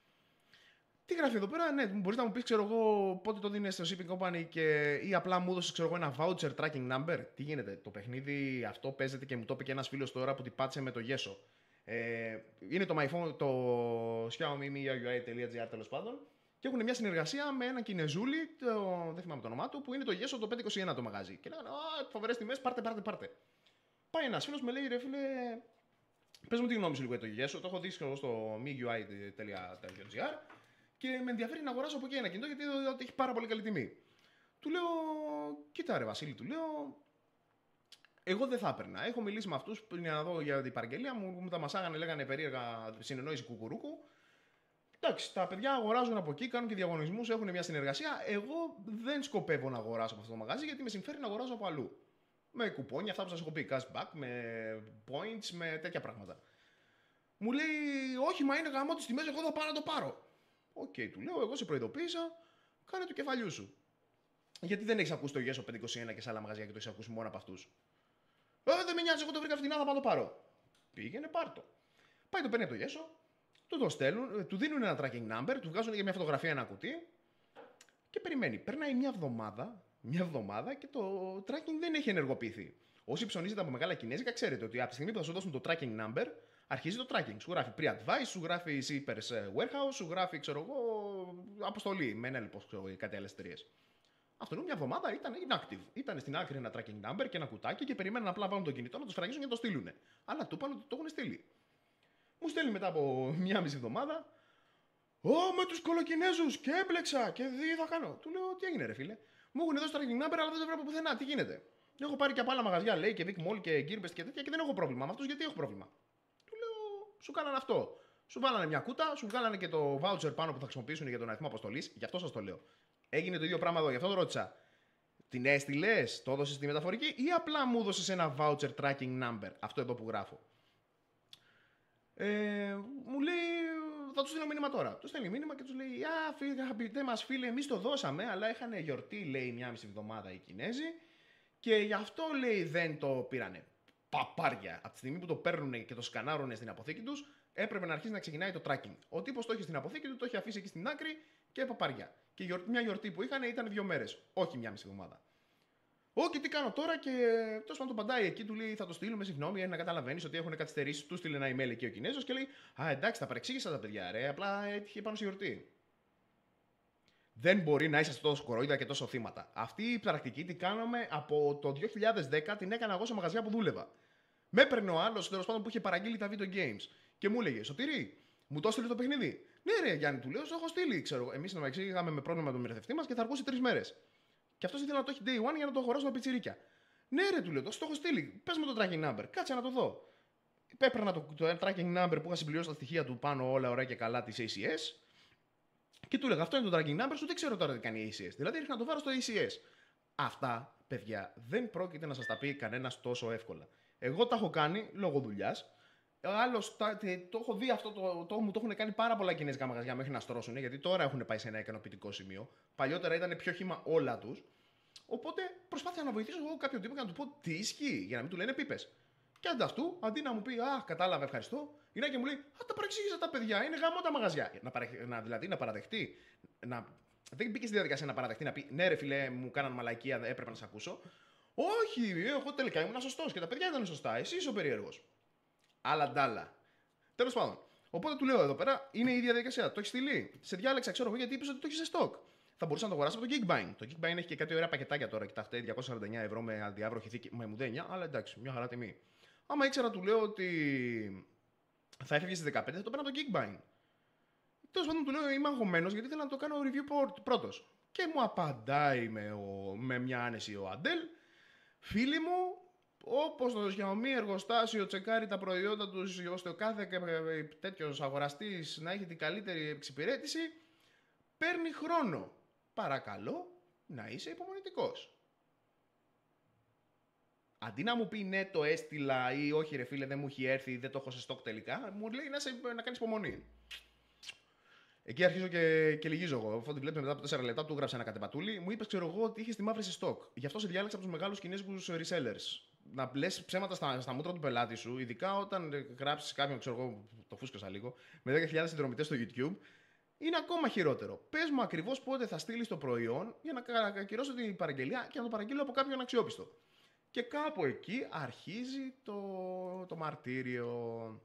Τι γράφει εδώ πέρα? Ναι, μπορείς να μου πεις, ξέρω εγώ, πότε το δίνεις στο shipping company ή απλά μου έδωσες, ξέρω εγώ, ένα voucher tracking number. Τι γίνεται? Το παιχνίδι αυτό παίζεται και μου το είπε και ένας φίλος τώρα που την πάτησε με το γέσο. Είναι το MyPhone, το Xiaomi MIUI.gr τέλος πάντων. Και έχουν μια συνεργασία με έναν Κινεζούλη, δεν θυμάμαι το όνομά του, που είναι το γέσο το 521 το μαγαζί. Και λέγανε, φοβερές τιμές, πάρτε. Πάει ένας φίλος, με λέει, ρε φίλε, πες μου τη γνώμη σου λίγο για το γέσο. Το έχω δει στο MIUI.gr. Και με ενδιαφέρει να αγοράσω από εκεί ένα κινητό γιατί είδα ότι έχει πάρα πολύ καλή τιμή. Του λέω, κοίτα ρε Βασίλη, του λέω, εγώ δεν θα έπαιρνα. Έχω μιλήσει με αυτούς πριν να δω για την παραγγελία μου τα μασάγανε, λέγανε περίεργα συνεννόηση κουκουρούκου. Εντάξει, τα παιδιά αγοράζουν από εκεί, κάνουν και διαγωνισμούς, έχουν μια συνεργασία. Εγώ δεν σκοπεύω να αγοράσω από αυτό το μαγαζί γιατί με συμφέρει να αγοράζω από αλλού. Με κουπόνια, αυτά που σας έχω πει, cashback, με points, με τέτοια πράγματα. Μου λέει, όχι, μα είναι γαμό τις τιμές, εγώ θα πάω να το πάρω. Οκ, του λέω, εγώ σε προειδοποίησα, κάνε το κεφαλιού σου. Γιατί δεν έχει ακούσει το Yes 521 και σε άλλα μαγαζιά και το έχει ακούσει μόνο από αυτού. Δεν με νοιάζει, εγώ το βρήκα φτηνά, θα πάω να το πάρω. Πήγαινε, πάρτο. Πάει το παίρνει από το Γέσο, του το στέλνουν, του δίνουν ένα tracking number, του βγάζουν για μια φωτογραφία ένα κουτί και περιμένει. Περνάει μια εβδομάδα και το tracking δεν έχει ενεργοποιηθεί. Όσοι ψωνίζετε από μεγάλα κινέζικα, ξέρετε ότι από τη στιγμή που θα σου δώσουν το tracking number, αρχίζει το tracking. Σου γράφει pre-advice, σου γράφει zippers warehouse, σου γράφει, ξέρω εγώ, αποστολή με ένα λοιπόν, κάτι άλλε εταιρείε. Αυτό είναι μια εβδομάδα ήταν inactive. Ήταν στην άκρη ένα tracking number και ένα κουτάκι και περιμέναν απλά να βάλουν το κινητό να το σφραγίσουν και να το στείλουν. Αλλά του είπαν ότι το έχουν στείλει. Μου στέλνει μετά από μία μισή εβδομάδα. Με τους κολοκινέζους και έμπλεξα και τι θα κάνω. Του λέω, τι έγινε, ρε φίλε. Μου έχουν δώσει tracking number, αλλά δεν το βλέπω πουθενά. Τι γίνεται. Έχω πάρει και από άλλα μαγαζιά, λέει και Vic Mall και Gearbest και τέτοια και δεν έχω πρόβλημα. Με αυτούς γιατί έχω πρόβλημα. Του λέω, σου κάνανε αυτό. Σου βάλανε μια κούτα, σου βγάλανε και το voucher πάνω που θα χρησιμοποιήσουν για τον αριθμό αποστολή. Γι' αυτό σας το λέω. Έγινε το ίδιο πράγμα εδώ, γι' αυτό το ρώτησα. Την έστειλε, το έδωσε στη μεταφορική ή απλά μου έδωσε ένα voucher tracking number. Αυτό εδώ που γράφω. Μου λέει, θα του στείλω μήνυμα τώρα. Του στέλνει μήνυμα και του λέει, αγαπητέ μας φίλε, εμείς το δώσαμε, αλλά είχαν γιορτή, λέει, μια μισή εβδομάδα οι Κινέζοι και γι' αυτό, λέει, δεν το πήρανε. Παπάρια. Από τη στιγμή που το παίρνουν και το σκανάρουν στην αποθήκη τους, έπρεπε να αρχίσει να ξεκινάει το tracking. Ο τύπος το είχε στην αποθήκη του, το είχε αφήσει εκεί στην άκρη και παπάρια. Και μια γιορτή που είχαν ήταν 2 μέρες, όχι μια μισή εβδομάδα. Και τι κάνω τώρα και τόσο πάντων το παντάει εκεί, του λέει θα το στείλουμε, συγγνώμη, να καταλαβαίνει ότι έχουν καθυστερήσει. Του στείλει ένα email εκεί ο Κινέζος και λέει, εντάξει, τα παρεξήγησα τα παιδιά, ρε, απλά έτυχε πάνω στη γιορτή. Δεν μπορεί να είσαστε τόσο κορόιδα και τόσο θύματα. Αυτή η πρακτική την κάναμε από το 2010, την έκανα εγώ σε μαγαζιά που δούλευα. Με έπαιρνε ο άλλο τέλος πάντων που είχε παραγγείλει τα video games και μου έλεγε, Σωτηρή, μου το έστειλε το παιχνίδι. Ναι, ρε Γιάννη, του λέω, το έχω στείλει. Ξέρω, εμείς στην Αμαξή είχαμε με πρόβλημα με τον μοιραθευτή μας και θα αργούσε 3 μέρες. Και αυτό ήθελε να το έχει day one για να το αγοράσω με πιτσιρίκια. Ναι, ρε, του λέω, το έχω στείλει. Πες με το tracking number, κάτσε να το δω. Έπαιρνα το tracking number που είχα συμπληρώσει τα στοιχεία του πάνω όλα ωραία και καλά τη ACS. Και του έλεγα, αυτό είναι το tracking number σου, δεν ξέρω τώρα τι κάνει η ACS. Δηλαδή ήρθα να το βάλω στο ACS. Αυτά, παιδιά, δεν πρόκειται να σας τα πει κανένας τόσο εύκολα. Εγώ τα έχω κάνει λόγω δουλειάς. Άλλος, το έχω δει αυτό, μου το έχουν κάνει πάρα πολλά κινέζικα μαγαζιά μέχρι να στρώσουν, γιατί τώρα έχουν πάει σε ένα ικανοποιητικό σημείο. Παλιότερα ήταν πιο χύμα όλα τους. Οπότε προσπάθησα να βοηθήσω εγώ κάποιον τύπο και να του πω τι ισχύει, για να μην του λένε πίπες. Και ανταυτού, αντί να μου πει, κατάλαβε, ευχαριστώ, είναι και μου λέει, τα παρεξήγησα τα παιδιά, είναι γαμό τα μαγαζιά. Δηλαδή να παραδεχτεί, δεν μπήκε στη διαδικασία να παραδεχτεί, να πει, ναι, ρε φιλέ, μου κάναν μαλακία, έπρεπε να σε ακούσω. Όχι, εγώ τελικά ήμουν σωστός και τα παιδιά ήταν σωστά, εσύ είσαι ο περίεργος. Άλλα ντάλα. Τέλος πάντων. Οπότε του λέω εδώ πέρα είναι η ίδια διαδικασία. Το έχει στείλει. Σε διάλεξα, ξέρω εγώ, γιατί είπε ότι το έχει σε stock. Θα μπορούσα να το αγοράσω από το Geekbuying. Το Geekbuying έχει και κάτι ωραία πακετάκια τώρα. Κοιτάξτε, 249 ευρώ με αδιάβροχη θήκη. Με μουδένια, αλλά εντάξει, μια χαρά τιμή. Άμα ήξερα, του λέω ότι θα έφευγε στις 15, θα το παίρνω από το Geekbuying. Τέλος πάντων, του λέω είμαι αγχωμένος γιατί ήθελα να το κάνω review πρώτος. Και μου απαντάει με μια άνεση ο Αντέλ. Φίλοι μου, όπως το Xiaomi εργοστάσιο τσεκάρει τα προϊόντα του ώστε ο κάθε τέτοιος αγοραστής να έχει την καλύτερη εξυπηρέτηση, παίρνει χρόνο. Παρακαλώ να είσαι υπομονητικός. Αντί να μου πει ναι, το έστειλα ή όχι, ρε φίλε, δεν μου έχει έρθει, δεν το έχω σε stock τελικά, μου λέει να κάνεις υπομονή. Εκεί αρχίζω και λυγίζω εγώ. Αφού τη βλέπετε μετά από 4 λεπτά, του έγραψε ένα κατεπατούλι. Μου είπε, ξέρω εγώ, ότι είχε τη μαύρη σε stock. Γι' αυτό σε διάλεξα από του μεγάλου κινέζικους resellers. Να λες ψέματα στα μούτρα του πελάτη σου, ειδικά όταν γράψει κάποιον, ξέρω εγώ, το φούσκωσα λίγο, με 10.000 συνδρομητές στο YouTube, είναι ακόμα χειρότερο. Πες μου ακριβώς πότε θα στείλει το προϊόν για να ακυρώσω την παραγγελία και να το παραγγείλω από κάποιον αξιόπιστο. Και κάπου εκεί αρχίζει το μαρτύριο.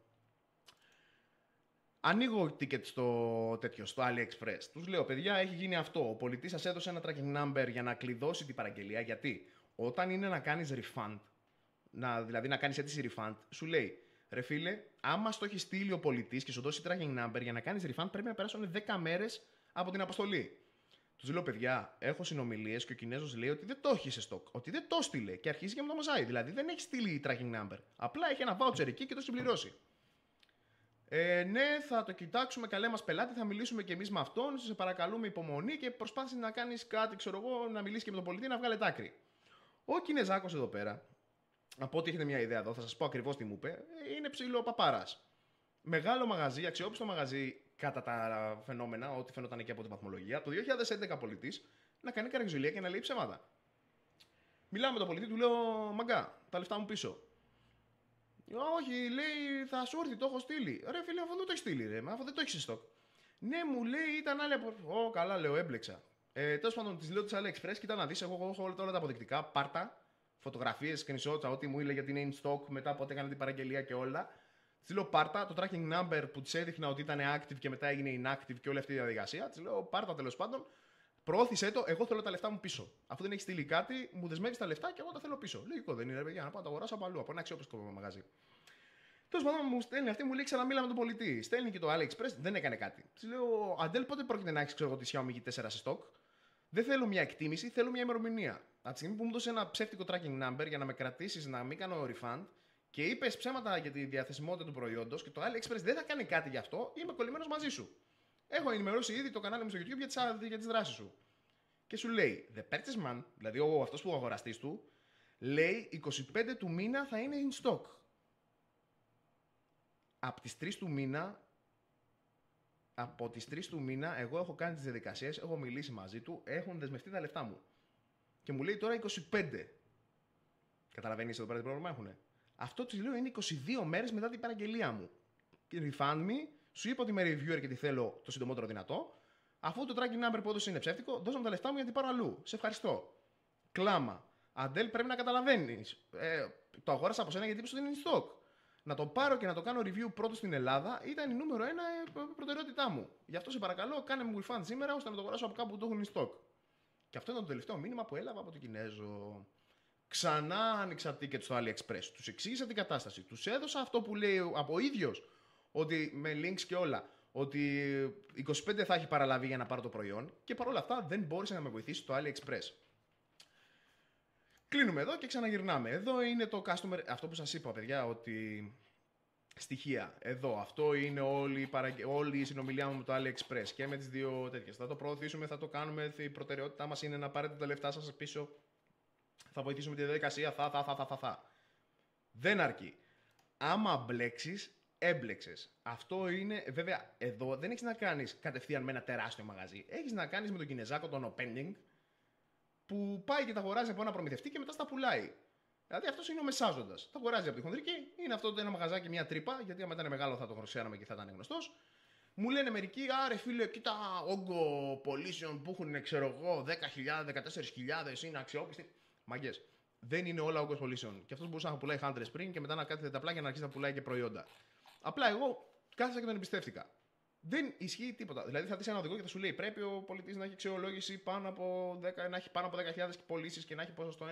Ανοίγω ticket στο AliExpress. Τους λέω, παιδιά, έχει γίνει αυτό. Ο πολιτής σας έδωσε ένα tracking number για να κλειδώσει την παραγγελία. Γιατί όταν είναι να κάνεις refund, δηλαδή να κάνεις αίτηση refund, σου λέει, ρε φίλε, άμα στο έχει στείλει ο πολιτής και σου δώσει tracking number για να κάνεις refund, πρέπει να περάσουν 10 μέρες από την αποστολή. Τους λέω, παιδιά, έχω συνομιλίες και ο Κινέζος λέει ότι δεν το έχει σε στόκ. Ότι δεν το στείλε και αρχίζει και με το μαζάει. Δηλαδή δεν έχει στείλει tracking number. Απλά έχει ένα voucher εκεί και το συμπληρώσει. Ναι, θα το κοιτάξουμε, καλέ μας πελάτη, θα μιλήσουμε και εμείς με αυτόν. Σε παρακαλούμε υπομονή και προσπάθησε να κάνεις κάτι, ξέρω εγώ, να μιλήσει και με τον πολιτή να βγάλει άκρη. Ο Κινεζάκος εδώ πέρα, από ό,τι έχετε μια ιδέα εδώ, θα σας πω ακριβώς τι μου είπε, είναι ψηλό παπάρας. Μεγάλο μαγαζί, αξιόπιστο μαγαζί κατά τα φαινόμενα, ό,τι φαινόταν και από την βαθμολογία, το 2011 πολιτής να κάνει καρεξουλία και να λέει ψέματα. Μιλάω με τον πολιτή, του λέω, μαγκά, τα λεφτά μου πίσω. Όχι, λέει, θα σου έρθει, το έχω στείλει. Ρε φίλε, αφού δεν το έχει στείλει, ρε, αφού δεν το έχει σε στόκ. Ναι, μου λέει, ήταν άλλη από. Καλά, λέω, έμπλεξα. Τέλος πάντων, τη λέω τη AliExpress, κοίτα να δει, εγώ έχω όλα τα αποδεικτικά, πάρτα, φωτογραφίες, screenshots, ό,τι μου έλεγε ότι είναι in stock μετά από ό,τι έκανε την παραγγελία και όλα. Τη λέω, πάρτα, το tracking number που τη έδειχνα ότι ήταν active και μετά έγινε inactive και όλη αυτή η διαδικασία. Τη λέω, πάρτα τέλος πάντων, προώθησέ το, εγώ θέλω τα λεφτά μου πίσω. Αφού δεν έχει στείλει κάτι, μου δεσμεύει τα λεφτά και εγώ τα θέλω πίσω. Λογικό δεν είναι, ρε παιδιά, να πάω να τα αγοράσω από αλλού, από ένα αξιόπιστο μαγαζί. Τέλος πάντων, μου στέλνει αυτή, μου λέει ξαναμίλα με τον πολιτή. Στέλνει και το AliExpress, δεν έκανε κάτι. Τη λέω, Αντέλ, πότε πρόκειται να έχει τη Xiaomi 4 σε stock. Δεν θέλω μια εκτίμηση, θέλω μια ημερομηνία. Από τη στιγμή που μου δώσε ένα ψεύτικο tracking number για να με κρατήσει να μην κάνω refund και είπε ψέματα για τη διαθεσιμότητα του προϊόντος και το AliExpress δεν θα κάνει κάτι γι' αυτό, είμαι κολλημένος μαζί σου. Έχω ενημερώσει ήδη το κανάλι μου στο YouTube για τις δράσεις σου. Και σου λέει, The purchase man, δηλαδή αυτός που ο αγοραστής του, λέει 25 του μήνα θα είναι in stock. Από τις 3 του μήνα, εγώ έχω κάνει τις διαδικασίες, έχω μιλήσει μαζί του, έχουν δεσμευτεί τα λεφτά μου. Και μου λέει τώρα 25. Καταλαβαίνεις εδώ πέρα τι πρόβλημα έχουνε. Αυτό της λέω είναι 22 μέρες μετά την παραγγελία μου. Και refund me, σου είπα ότι είμαι reviewer και τη θέλω το συντομότερο δυνατό. Αφού το tracking number που έδωσε είναι ψεύτικο, δώσε μου τα λεφτά μου γιατί πάρω αλλού. Σε ευχαριστώ. Κλάμα. Αντέλ, πρέπει να καταλαβαίνεις. Το αγόρασα από σένα γιατί είπες ότι είναι in stock. Να το πάρω και να το κάνω review πρώτο στην Ελλάδα ήταν η νούμερο 1 προτεραιότητά μου. Γι' αυτό σε παρακαλώ, κάνε μου refund σήμερα ώστε να το αγοράσω από κάπου που το έχουν in stock. Και αυτό ήταν το τελευταίο μήνυμα που έλαβα από τον Κινέζο. Ξανά άνοιξα ticket στο AliExpress. Τους εξήγησα την κατάσταση. Τους έδωσα αυτό που λέει από ο ίδιος, ότι με links και όλα, ότι 25 θα έχει παραλαβεί για να πάρω το προϊόν και παρόλα αυτά δεν μπόρεσε να με βοηθήσει το AliExpress. Κλείνουμε εδώ και ξαναγυρνάμε. Εδώ είναι το customer, αυτό που σας είπα, παιδιά, ότι στοιχεία. Εδώ, αυτό είναι όλη η συνομιλία μου με το AliExpress και με τις δύο τέτοιες. Θα το προωθήσουμε, θα το κάνουμε. Η προτεραιότητά μας είναι να πάρετε τα λεφτά σας πίσω. Θα βοηθήσουμε τη διαδικασία. Θα. Δεν αρκεί. Άμα μπλέξεις, έμπλεξες. Αυτό είναι, βέβαια, εδώ δεν έχεις να κάνεις κατευθείαν με ένα τεράστιο μαγαζί. Έχεις να κάνεις με τον Κινεζάκο, τον Opening, που πάει και τα αγοράζει από ένα προμηθευτή και μετά στα πουλάει. Δηλαδή αυτό είναι ο μεσάζοντα. Τα αγοράζει από τη χονδρική, είναι αυτό το ένα μαγαζάκι, μια τρύπα, γιατί άμα ήταν μεγάλο θα το ξέραμε και θα ήταν γνωστό. Μου λένε μερικοί, άρε φίλε, κοίτα όγκο πωλήσεων που έχουν, ξέρω εγώ, 10.000, 14.000, είναι αξιόπιστοι. Μαγκές. Δεν είναι όλα όγκο πωλήσεων. Και αυτό μπορούσε να πουλάει hundreds πριν και μετά να κάθεται τα πλάγια να αρχίσει να πουλάει και προϊόντα. Απλά εγώ κάθισα και τον εμπιστεύτηκα. Δεν ισχύει τίποτα. Δηλαδή θα δει ένα οδηγό και θα σου λέει: πρέπει ο πολιτής να έχει αξιολόγηση πάνω από 10, να έχει πάνω από 10.000 πωλήσεις και να έχει ποσοστό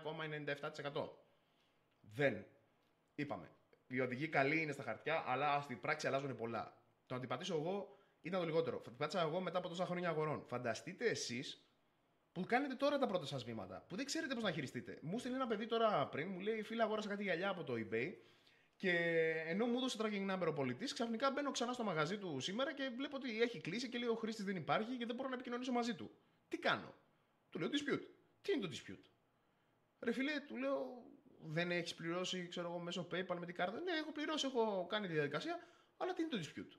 99,97%. Δεν. Είπαμε. Οι οδηγοί καλοί είναι στα χαρτιά, αλλά στην πράξη αλλάζουν πολλά. Το να την πατήσω εγώ ήταν το λιγότερο. Την πάτησα εγώ μετά από τόσα χρόνια αγορών. Φανταστείτε εσείς που κάνετε τώρα τα πρώτα σας βήματα, που δεν ξέρετε πώς να χειριστείτε. Μου στείλει ένα παιδί τώρα πριν, μου λέει: φίλε, αγόρασα κάτι γυαλιά από το eBay. Και ενώ μου έδωσε tracking number ο πολιτής, ξαφνικά μπαίνω ξανά στο μαγαζί του σήμερα και βλέπω ότι έχει κλείσει και λέει: ο χρήστης δεν υπάρχει και δεν μπορώ να επικοινωνήσω μαζί του. Τι κάνω? Του λέω: dispute. Τι είναι το dispute? Ρε φίλε, του λέω: δεν έχεις πληρώσει, ξέρω εγώ, μέσω PayPal με την κάρτα? Ναι, έχω πληρώσει, έχω κάνει τη διαδικασία, αλλά τι είναι το dispute?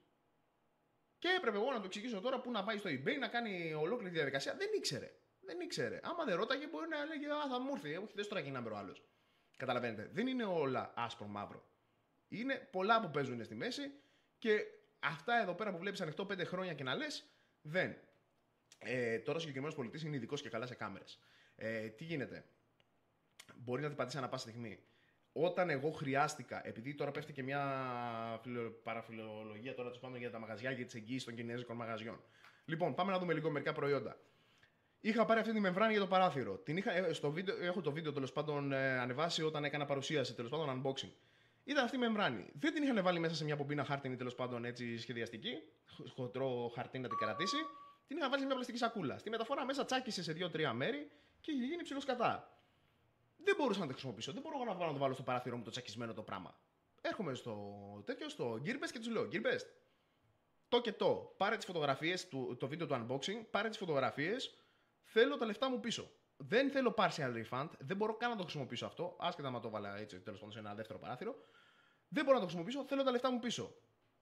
Και έπρεπε εγώ να του εξηγήσω τώρα πού να πάει στο eBay να κάνει ολόκληρη τη διαδικασία. Δεν ήξερε. Δεν ήξερε. Άμα δεν ρώταγε, μπορεί να έλεγε: α, θα μου έρθει, έχει δώσει tracking number ο άλλος. Καταλαβαίνετε. Δεν είναι όλα άσπρο μαύρο. Είναι πολλά που παίζουν στη μέση και αυτά εδώ πέρα που βλέπεις ανοιχτό 5 χρόνια και να λες, δεν. Τώρα ο συγκεκριμένος πολιτής είναι ειδικός και καλά σε κάμερες. Τι γίνεται? Μπορεί να την πατήσει ανά πάσα στιγμή. Όταν εγώ χρειάστηκα, επειδή τώρα πέφτει και μια παραφιλολογία τώρα τους πάμε για τα μαγαζιά και τις εγγύησεις των κινέζικων μαγαζιών. Λοιπόν, πάμε να δούμε λίγο μερικά προϊόντα. Είχα πάρει αυτή τη μεμβράνη για το παράθυρο. Την είχα, στο βίντεο, έχω το βίντεο τέλος πάντων ανεβάσει όταν έκανα παρουσίαση, τέλος πάντων unboxing. Ήταν αυτή η μεμβράνη. Δεν την είχαν βάλει μέσα σε μια πομπίνα χάρτινη, τέλος πάντων έτσι σχεδιαστική. Χοντρό χαρτί να την κρατήσει. την είχα βάλει σε μια πλαστική σακούλα. Στη μεταφορά μέσα τσάκισε σε 2-3 μέρη και είχε γίνει ψιλοσκατά. Δεν μπορούσα να το χρησιμοποιήσω. Δεν μπορώ να το βάλω στο παράθυρο μου το τσακισμένο το πράγμα. Έρχομαι στο Gearbest και του λέω: Gearbest, το και το. Πάρε τις φωτογραφίες, το βίντεο του unboxing, πάρε τις φωτογραφίες. Θέλω τα λεφτά μου πίσω. Δεν θέλω partial refund. Δεν μπορώ καν να το χρησιμοποιήσω αυτό. Άσχετα να το βάλα έτσι τέλος πάντων σε ένα δεύτερο παράθυρο. Δεν μπορώ να το χρησιμοποιήσω. Θέλω τα λεφτά μου πίσω.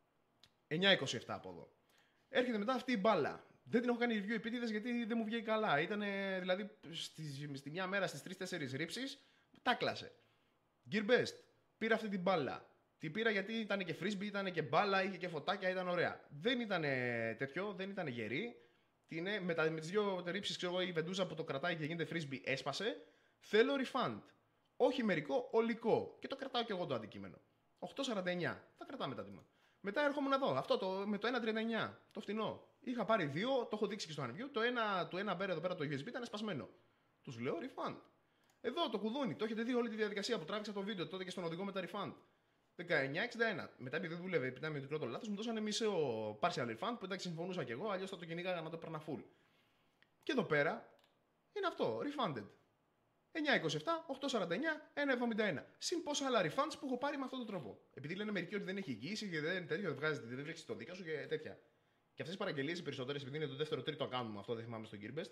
9,27 από εδώ. Έρχεται μετά αυτή η μπάλα. Δεν την έχω κάνει review επίτηδες γιατί δεν μου βγαίνει καλά. Ήταν δηλαδή στη μια μέρα στις 3-4 ρήψεις, τα κλάσε. Gearbest, πήρα αυτή την μπάλα. Την πήρα γιατί ήταν και frisbee, ήταν και μπάλα, είχε και φωτάκια, ήταν ωραία. Δεν ήταν τέτοιο, δεν ήταν γερή. Με τις δύο ρήψεις, ξέρω εγώ, η βεντούζα που το κρατάει και γίνεται frisbee έσπασε. Θέλω refund. Όχι μερικό, ολικό. Και το κρατάω και εγώ το αντικείμενο. 8,49. Θα κρατάμε τα τιμά. Μετά έρχομαι να δω αυτό με το 1,39. Το φτηνό. Είχα πάρει δύο, το έχω δείξει και στο unview. Το ένα μπέρ εδώ πέρα το USB ήταν σπασμένο. Τους λέω refund. Εδώ το κουδούνι. Το έχετε δει όλη τη διαδικασία που τράβηξα το βίντεο τότε και στον οδηγό με τα refund. 19,61. Μετά επειδή δεν δούλευε, επειδή ήταν με μικρό το λάθος, μου δώσανε μισό partial refund που εντάξει συμφωνούσα κι εγώ, αλλιώς θα το κυνήγαγα να το παίρνα full. Και εδώ πέρα είναι αυτό, refunded. 9,27, 8,49, 1,71. Συν πόσα άλλα refunds που έχω πάρει με αυτόν τον τρόπο. Επειδή λένε μερικοί ότι δεν έχει εγγύηση και δεν βρίσκει το δίκαιο σου και τέτοια. Και αυτές τις παραγγελίες οι περισσότερες, επειδή είναι το δεύτερο-τρίτο account μου, αυτό δεν θυμάμαι στο Gearbest,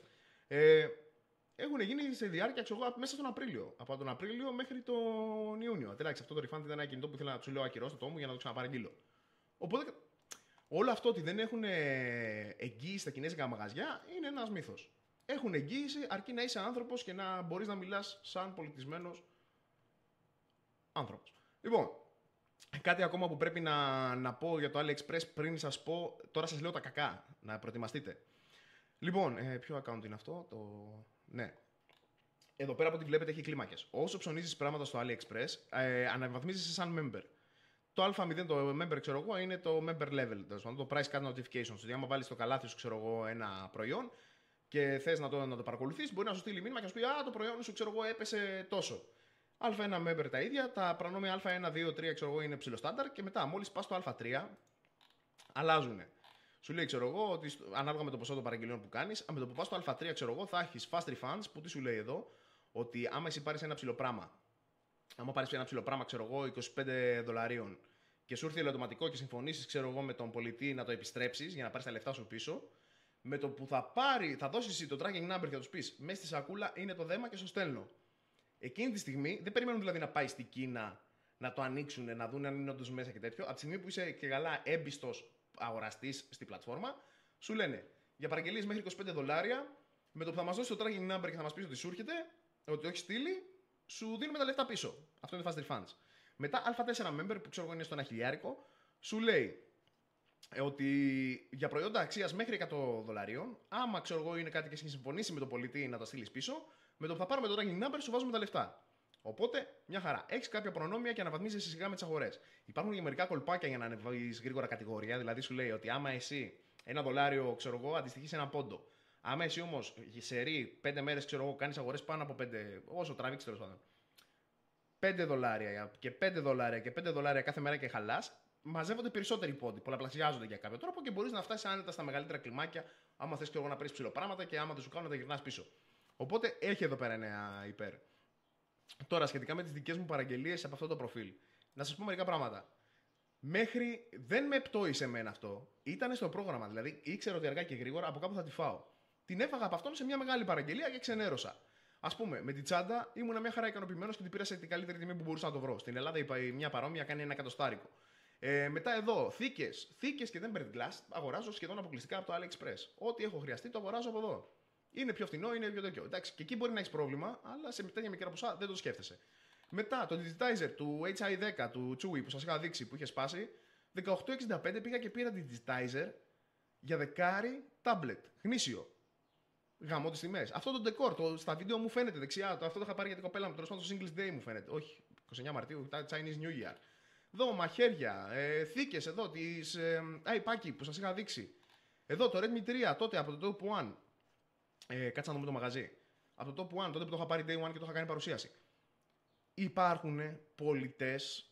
έχουν γίνει σε διάρκεια μέσα στον Απρίλιο. Από τον Απρίλιο μέχρι τον Ιούνιο. Εντάξει, αυτό το refund ήταν ένα κινητό που ήθελα να του λέω ακυρώστε το μου για να το ξαναπαραγγείλω. Οπότε όλο αυτό ότι δεν έχουν εγγύηση στα κινέζικα μαγαζιά είναι ένας μύθος. Έχουν εγγύηση αρκεί να είσαι άνθρωπος και να μπορείς να μιλάς σαν πολιτισμένος άνθρωπος. Λοιπόν, κάτι ακόμα που πρέπει να πω για το AliExpress πριν σας πω, τώρα σας λέω τα κακά, να προετοιμαστείτε. Λοιπόν, ποιο account είναι αυτό, ναι. Εδώ πέρα από ό,τι βλέπετε έχει κλίμακες. Όσο ψωνίζεις πράγματα στο AliExpress, αναβαθμίζεσαι σαν member. Το α0, το member, ξέρω εγώ, είναι το member level, το price card notifications. Δηλαδή, άμα βάλεις στο καλάθι σου, ξέρω εγώ, ένα προϊόν και θες να το παρακολουθείς, μπορεί να σου στείλει μήνυμα και να σου πει το προϊόν σου, ξέρω εγώ, έπεσε τόσο. Α1 member τα ίδια, τα προνόμια Α1, 2, 3, ξέρω εγώ, είναι ψηλοστάνταρ και μετά, μόλις πας στο Α3, αλλάζουν. Σου λέει, ξέρω εγώ, ότι ανάλογα με το ποσό των παραγγελιών που κάνεις, με το που πας στο Α3, ξέρω εγώ, θα έχεις fast refunds που τι σου λέει εδώ, ότι άμα εσύ πάρεις ένα ψηλό πράγμα, άμα πάρεις ένα ψηλό πράγμα, ξέρω εγώ, $25 και σου έρθει ελαττωματικό και συμφωνήσεις, ξέρω εγώ, με τον πολιτή να το επιστρέψεις για να πάρεις τα λεφτά σου πίσω, με το που θα δώσεις το tracking number και θα τους πεις μέσα στη σακούλα είναι το δέμα και στο στέλνω. Εκείνη τη στιγμή δεν περιμένουν δηλαδή να πάει στην Κίνα να το ανοίξουν, να δουν αν είναι όντως μέσα και τέτοιο. Από τη στιγμή που είσαι και καλά έμπιστος αγοραστής στη πλατφόρμα, σου λένε για παραγγελίες μέχρι $25, με το που θα μας δώσει το tracking number και θα μας πει ότι σου έρχεται, ότι το έχει στείλει, σου δίνουμε τα λεφτά πίσω. Αυτό είναι fast refunds. Μετά Α4 member που ξέρω εγώ είναι στο $1,000, σου λέει ότι για προϊόντα αξίας μέχρι $100, άμα ξέρω εγώ είναι κάτι και έχει συμφωνήσει με τον πολιτή να τα στείλει πίσω, με το που θα πάρουμε το tracking number σου βάζουμε τα λεφτά. Οπότε, μια χαρά. Έχεις κάποια προνόμια και αναβαθμίζεσαι σιγά με τις αγορές. Υπάρχουν και μερικά κολπάκια για να ανεβείς γρήγορα κατηγορία. Δηλαδή, σου λέει ότι άμα εσύ $1, ξέρω εγώ, αντιστοιχεί σε ένα πόντο. Άμα εσύ όμως σε ρί 5 μέρες, ξέρω εγώ, κάνεις αγορές πάνω από 5, όσο τραβήξει τέλος πάντων. $5 και $5 και $5 κάθε μέρα και χαλάς, μαζεύονται περισσότεροι πόντοι. Πολλαπλασιάζονται για κάποιο τρόπο και μπορείς να φτάσεις άνετα στα μεγαλύτερα κλιμάκια, άμα θες να παίρνεις ψηλοπράγματα και άμα δεν σου κάνουν να τα γυρνάς πίσω. Οπότε έχει εδώ πέρα ένα υπέρ. Τώρα, σχετικά με τις δικές μου παραγγελίες από αυτό το προφίλ, να σας πω μερικά πράγματα. Μέχρι δεν με πτώησε εμένα αυτό. Ήταν στο πρόγραμμα, δηλαδή ήξερα ότι αργά και γρήγορα από κάπου θα τη φάω. Την έφαγα από αυτόν σε μια μεγάλη παραγγελία και ξενέρωσα. Ας πούμε, με την τσάντα ήμουν μια χαρά ικανοποιημένος και την πήρα σε την καλύτερη τιμή που μπορούσα να το βρω. Στην Ελλάδα είπα μια παρόμοια κάνει $100. Μετά εδώ, θήκες και tempered glass αγοράζω σχεδόν αποκλειστικά από το AliExpress. Ό,τι έχω χρειαστεί το αγοράζω από εδώ. Είναι πιο φθηνό, είναι πιο τέτοιο. Εντάξει, και εκεί μπορεί να έχει πρόβλημα, αλλά σε τέτοια μικρά ποσά δεν το σκέφτεσαι. Μετά το digitizer του HI10 του Chewy που σας είχα δείξει που είχε σπάσει, 18,65 πήγα και πήρα digitizer για δεκάρι tablet. Γνήσιο. Γαμώ τις τιμές. Αυτό το decor, στα βίντεο μου φαίνεται δεξιά. Αυτό το είχα πάρει για την κοπέλα μου. Τέλος πάντων, το Singles Day μου φαίνεται. Όχι, 29 Μαρτίου, Chinese New Year. Εδώ μαχαίρια, θήκες εδώ, τις iPaki που σας είχα δείξει. Εδώ το Redmi 3 τότε από το Top One. Κάτσε να δούμε το μαγαζί. Από το Top One, τότε που το είχα πάρει Day One και το είχα κάνει παρουσίαση. Υπάρχουν πολιτές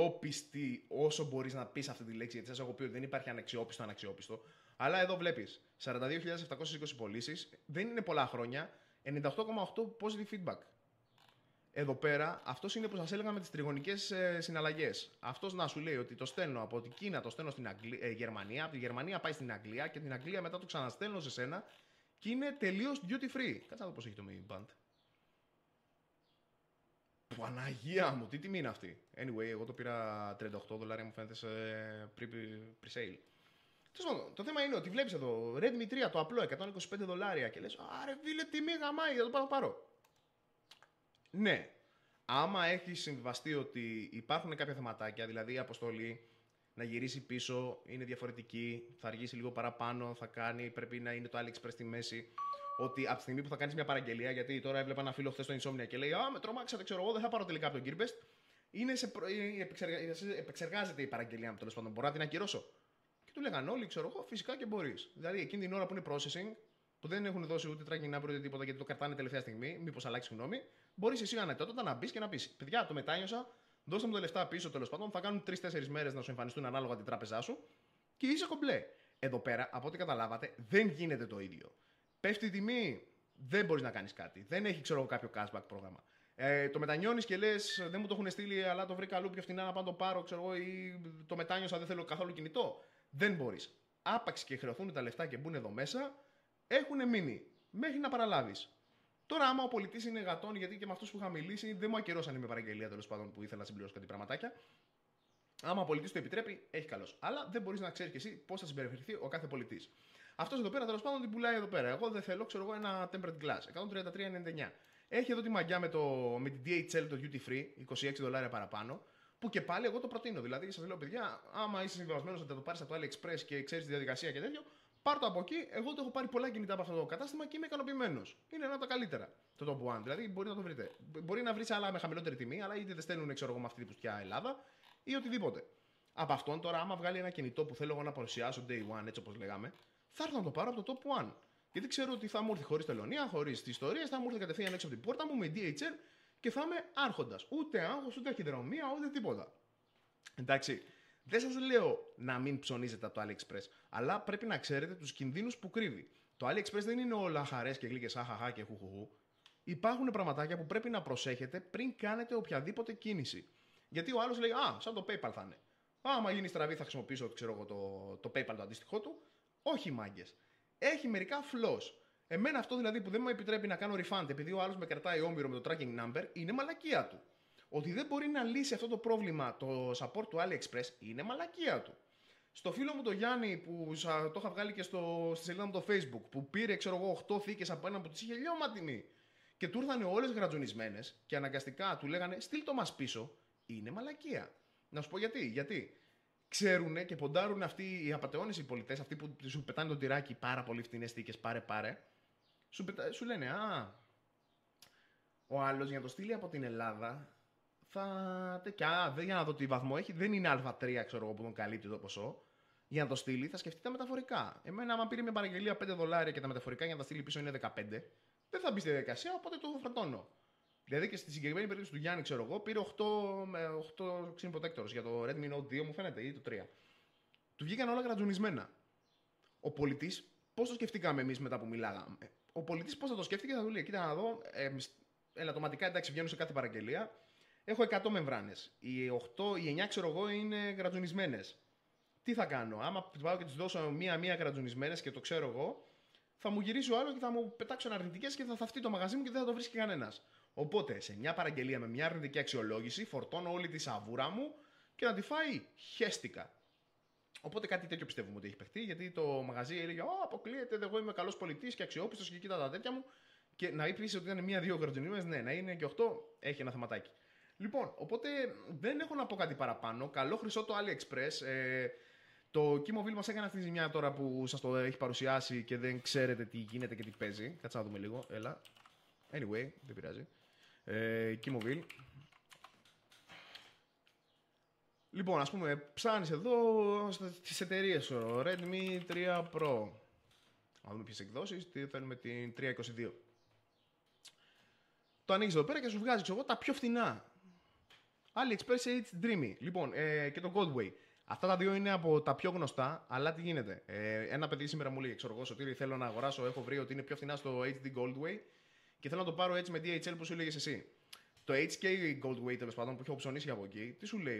αξιόπιστοι όσο μπορείς να πεις αυτή τη λέξη. Γιατί σας έχω πει ότι δεν υπάρχει αναξιόπιστο. Αλλά εδώ βλέπεις 42.720 πωλήσεις. Δεν είναι πολλά χρόνια. 98,8 positive feedback. Εδώ πέρα, αυτός είναι που σας έλεγα με τις τριγωνικές συναλλαγές. Αυτός να σου λέει ότι το στέλνω από την Κίνα, το στέλνω στην Γερμανία, από τη Γερμανία πάει στην Αγγλία και την Αγγλία μετά το ξαναστέλνω σε σένα και είναι τελείως duty free. Κάτσε να δω πώς έχει το Mi Band. Παναγία μου, τι τιμή είναι αυτή. Anyway, εγώ το πήρα $38, μου φαίνεται σε pre-sale. Το θέμα είναι ότι βλέπεις εδώ Redmi 3 το απλό $125 και λες άρε φίλε τιμή γαμάει, θα το πάρω. Ναι, άμα έχει συμβιβαστεί ότι υπάρχουν κάποια θεματάκια, δηλαδή η αποστολή να γυρίσει πίσω είναι διαφορετική, θα αργήσει λίγο παραπάνω, θα κάνει, πρέπει να είναι το AliExpress στη μέση. Ότι από τη στιγμή που θα κάνεις μια παραγγελία, γιατί τώρα έβλεπα ένα φίλο χθες στο Insomnia και λέει με τρομάξατε, ξέρω εγώ, δεν θα πάρω τελικά από τον Gearbest. Επεξεργάζεται η παραγγελία μου τέλος πάντων. Μπορώ να την ακυρώσω. Και του λέγανε όλοι, ξέρω εγώ, φυσικά και μπορείς. Δηλαδή εκείνη την ώρα που είναι processing, που δεν έχουν δώσει ούτε tracking number ούτε τίποτα γιατί το κρατάνε τελευταία στιγμή, μήπως αλλάξει γνώμη, μπορείς εσύ ανετότατα να μπει και να πει: παιδιά, το μετάνιωσα, δώστε μου τα λεφτά πίσω τέλος πάντων, θα κάνουν 3-4 μέρες να σου εμφανιστούν ανάλογα την τράπεζά σου και είσαι κομπλέ. Εδώ πέρα, από ό,τι καταλάβατε, δεν γίνεται το ίδιο. Πέφτει η τιμή, δεν μπορείς να κάνεις κάτι. Δεν έχει, ξέρω, κάποιο cashback πρόγραμμα. Το μετανιώνεις και λες: δεν μου το έχουν στείλει, αλλά το βρήκα αλλού πιο φθηνά να πάω να το πάρω, ξέρω εγώ, ή το μετάνιωσα, δεν θέλω καθόλου κινητό. Δεν μπορείς. Άπαξ και χρεωθούν τα λεφτά και μπουν εδώ μέσα, έχουν μείνει μέχρι να παραλάβεις. Τώρα, άμα ο πολιτής είναι γατών, γιατί και με αυτούς που είχα μιλήσει δεν μου ακυρώσαν με παραγγελία τέλος πάντων που ήθελα να συμπληρώσω κάτι πραγματάκια. Άμα ο πολιτής το επιτρέπει, έχει καλώς. Αλλά δεν μπορείς να ξέρεις και εσύ πώς θα συμπεριφερθεί ο κάθε πολιτής. Αυτός εδώ πέρα τέλος πάντων την πουλάει εδώ πέρα. Εγώ δεν θέλω, ξέρω εγώ, ένα tempered glass. 133,99. Έχει εδώ τη μαγιά με την DHL το duty free, $26 παραπάνω. Που και πάλι εγώ το προτείνω. Δηλαδή, σας λέω, παιδιά, άμα είσαι συμβιβασμένος ότι θα το πάρεις από το AliExpress και ξέρεις τη διαδικασία και τέτοιο, πάρ' το από εκεί. Εγώ το έχω πάρει πολλά κινητά από αυτό το κατάστημα και είμαι ικανοποιημένος. Είναι ένα από τα καλύτερα. Το Top One. Δηλαδή, μπορεί να το βρείτε. Μπορεί να βρεις άλλα με χαμηλότερη τιμή, αλλά είτε δεν στέλνουν, ξέρω εγώ, με αυτή την πουστιά Ελλάδα ή οτιδήποτε. Από αυτόν τώρα, άμα βγάλει ένα κινητό που θέλω εγώ να παρουσιάσω day one, έτσι όπως λέγαμε, θα έρθω να το πάρω από το Top One. Γιατί ξέρω ότι θα μου έρθει χωρίς τελωνία, χωρίς τις ιστορίες, θα μου έρθει κατευθείαν έξω από την πόρτα μου με DHL και θα είμαι άρχοντας. Ούτε άγχος, ούτε αχυδρομία, ούτε τίποτα. Εντάξει, δεν σας λέω να μην ψωνίζετε από το AliExpress, αλλά πρέπει να ξέρετε τους κινδύνους που κρύβει. Το AliExpress δεν είναι όλα χαρές και γλύκες, αχαχά και χουχουχού. Υπάρχουν πραγματάκια που πρέπει να προσέχετε πριν κάνετε οποιαδήποτε κίνηση. Γιατί ο άλλος λέει, σαν το PayPal θα είναι. Άμα γίνει στραβή, θα χρησιμοποιήσω ξέρω εγώ, το PayPal το αντίστοιχό του. Όχι, μάγκες. Έχει μερικά flaws. Εμένα αυτό δηλαδή που δεν μου επιτρέπει να κάνω refund επειδή ο άλλος με κρατάει όμοιρο με το tracking number είναι μαλακία του. Ότι δεν μπορεί να λύσει αυτό το πρόβλημα το support του AliExpress είναι μαλακία του. Στο φίλο μου το Γιάννη που το είχα βγάλει και στη σελίδα μου το Facebook που πήρε ξέρω εγώ 8 θήκες από έναν που τις είχε λιώμα τιμή και του ήρθαν όλες γρατζουνισμένες και αναγκαστικά του λέγανε στείλ το μας πίσω, είναι μαλακία. Να σου πω γιατί. Ξέρουνε και ποντάρουν αυτοί οι απατεώνες οι πολιτές, αυτοί που σου πετάνε το τυράκι πάρα πολύ φτηνές θήκες, πάρε. Σου λένε, ο άλλος για να το στείλει από την Ελλάδα για να δω τι βαθμό έχει, δεν είναι Α3 ξέρω εγώ που τον καλύπτει το ποσό. Για να το στείλει θα σκεφτεί τα μεταφορικά. Εμένα, άμα πήρε μια παραγγελία $5 και τα μεταφορικά για να τα στείλει πίσω είναι 15, δεν θα μπει στη διαδικασία, οπότε το φρατώνω. Δηλαδή και στη συγκεκριμένη περίπτωση του Γιάννη, ξέρω εγώ, πήρε 8 screen protectors για το Redmi Note 2, μου φαίνεται, ή το 3. Του βγήκαν όλα γρατζουνισμένα. Ο πολιτής, πώς το σκεφτήκαμε εμείς μετά που μιλάγαμε. Ο πολιτής πώς θα το σκέφτηκε, θα του λέει: κοίτα να δω, ελαττωματικά εντάξει βγαίνουν σε κάθε παραγγελία. Έχω 100 μεμβράνες. Οι 9 ξέρω εγώ είναι γρατζουνισμένες. Τι θα κάνω, άμα πάω και τις δώσω μία-μία γρατζουνισμένες και το ξέρω εγώ, θα μου γυρίσει ο άλλος και θα μου πετάξουν αρνητικές και θα θαυτεί το μαγαζί μου και δεν θα το βρίσκει κανένας. Οπότε σε μια παραγγελία με μια αρνητική αξιολόγηση φορτώνω όλη τη σαβούρα μου και να τη φάει χέστηκα. Οπότε κάτι τέτοιο πιστεύουμε ότι έχει παιχτεί, γιατί το μαγαζί έλεγε: αποκλείεται, εγώ είμαι καλός πολιτής και αξιόπιστος και κοίτα τα τέτοια μου. Και να πει ότι ήταν μία-δύο γρατζουνισμένες, ναι, να είναι και 8, έχει ένα θεματάκι. Λοιπόν, οπότε δεν έχω να πω κάτι παραπάνω. Καλό χρυσό το AliExpress. Το Kimobil μας έκανε αυτή τη ζημιά τώρα που σας το έχει παρουσιάσει και δεν ξέρετε τι γίνεται και τι παίζει. Κάτσε να δούμε λίγο. Έλα. Anyway, δεν πειράζει. Kimobil. Λοιπόν, ας πούμε, ψάνεις εδώ στις εταιρείες. Redmi 3 Pro. Να δούμε ποιες εκδόσεις. Τι θέλουμε την 322. Το ανοίγεις εδώ πέρα και σου βγάζει τα πιο φθηνά. AliExpress H Dreamy. Λοιπόν, και το Goldway. Αυτά τα δύο είναι από τα πιο γνωστά, αλλά τι γίνεται. Ένα παιδί σήμερα μου λέει: ξέρω εγώ, Σωτήρη, θέλω να αγοράσω. Έχω βρει ότι είναι πιο φθηνά στο HD Goldway και θέλω να το πάρω έτσι με DHL που σου έλεγε εσύ. Το HK Goldway τέλος πάντων που έχω ψωνίσει από εκεί, τι σου λέει,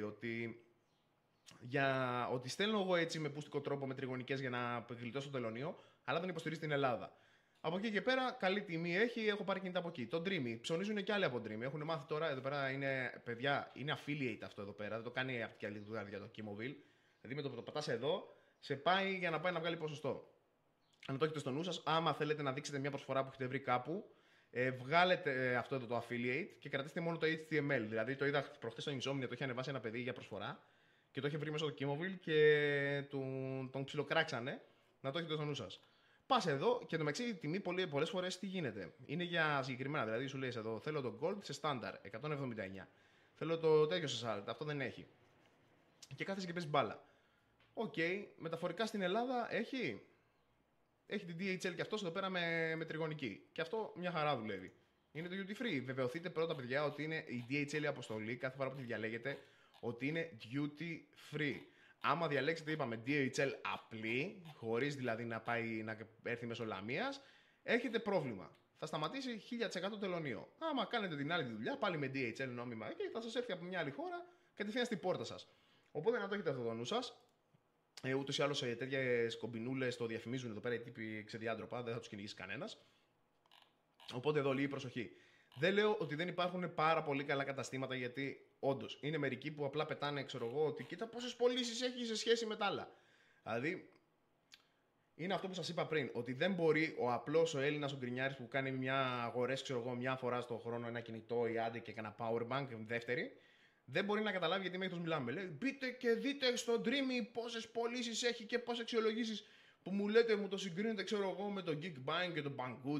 ότι στέλνω εγώ έτσι με πούστικο τρόπο με τριγωνικές για να γλιτώσω το τελωνίο, αλλά δεν υποστηρίζει την Ελλάδα. Από εκεί και πέρα, καλή τιμή έχει, έχω πάρει κινητά από εκεί. Το Dreamy, ψωνίζουν και άλλοι από Dreamy. Έχουν μάθει τώρα, εδώ πέρα είναι, παιδιά, είναι affiliate αυτό εδώ πέρα. Δεν το κάνει αυτή και άλλη δουλειά για το Keymobile. Δηλαδή με το που το πατάς εδώ, σε πάει για να πάει να βγάλει ποσοστό. Αν το έχετε στο νου σας, άμα θέλετε να δείξετε μια προσφορά που έχετε βρει κάπου, βγάλετε αυτό εδώ το affiliate και κρατήστε μόνο το HTML. Δηλαδή το είδα προχθές στο Insomnia, το είχε ανεβάσει ένα παιδί για προσφορά και το είχε βρει μέσα στο Keymobile και τον ψιλοκράξανε. Να το έχετε στο νου σας. Πας εδώ και το μεταξύ η τιμή πολλές φορές τι γίνεται. Είναι για συγκεκριμένα. Δηλαδή σου λέει εδώ θέλω το Gold σε Standard 179. Θέλω το τέτοιο σε Salt, αυτό δεν έχει. Και κάθεσαι και παίζει μπάλα. Οκ, μεταφορικά στην Ελλάδα έχει. Έχει την DHL και αυτό εδώ πέρα με τριγωνική. Και αυτό μια χαρά δουλεύει. Είναι το duty free. Βεβαιωθείτε πρώτα, παιδιά, ότι είναι η DHL η αποστολή κάθε φορά που τη διαλέγετε ότι είναι duty free. Άμα διαλέξετε, είπαμε, DHL απλή, χωρίς δηλαδή να έρθει μέσω λαμίας, έχετε πρόβλημα. Θα σταματήσει 1000% τελωνίο. Άμα κάνετε την άλλη δουλειά, πάλι με DHL νόμιμα, και θα σας έρθει από μια άλλη χώρα κατευθείαν στην πόρτα σας. Οπότε να το έχετε αυτό το νου σας. Ούτως ή άλλως τέτοιες κομπινούλες το διαφημίζουν εδώ πέρα οι τύποι ξεδιάντροπα, δεν θα τους κυνηγήσει κανένας. Οπότε εδώ λίγη προσοχή. Δεν λέω ότι δεν υπάρχουν πάρα πολύ καλά καταστήματα, γιατί όντως είναι μερικοί που απλά πετάνε, ξέρω εγώ, ότι κοίτα πόσες πωλήσεις έχει σε σχέση με τα άλλα. Δηλαδή, είναι αυτό που σας είπα πριν, ότι δεν μπορεί ο απλός ο Έλληνας ο γκρινιάρης που κάνει μια αγορές, ξέρω εγώ, μια φορά στο χρόνο ένα κινητό ή άντε και ένα powerbank δεύτερη, δεν μπορεί να καταλάβει γιατί μέχρι τους μιλάμε. Λέει, μπείτε και δείτε στο Dreamy πόσες πωλήσεις έχει και πόσες αξιολογήσεις που μου λέτε, μου το συγκρίνετε, ξέρω εγώ, με το Geekbank και το Banggood.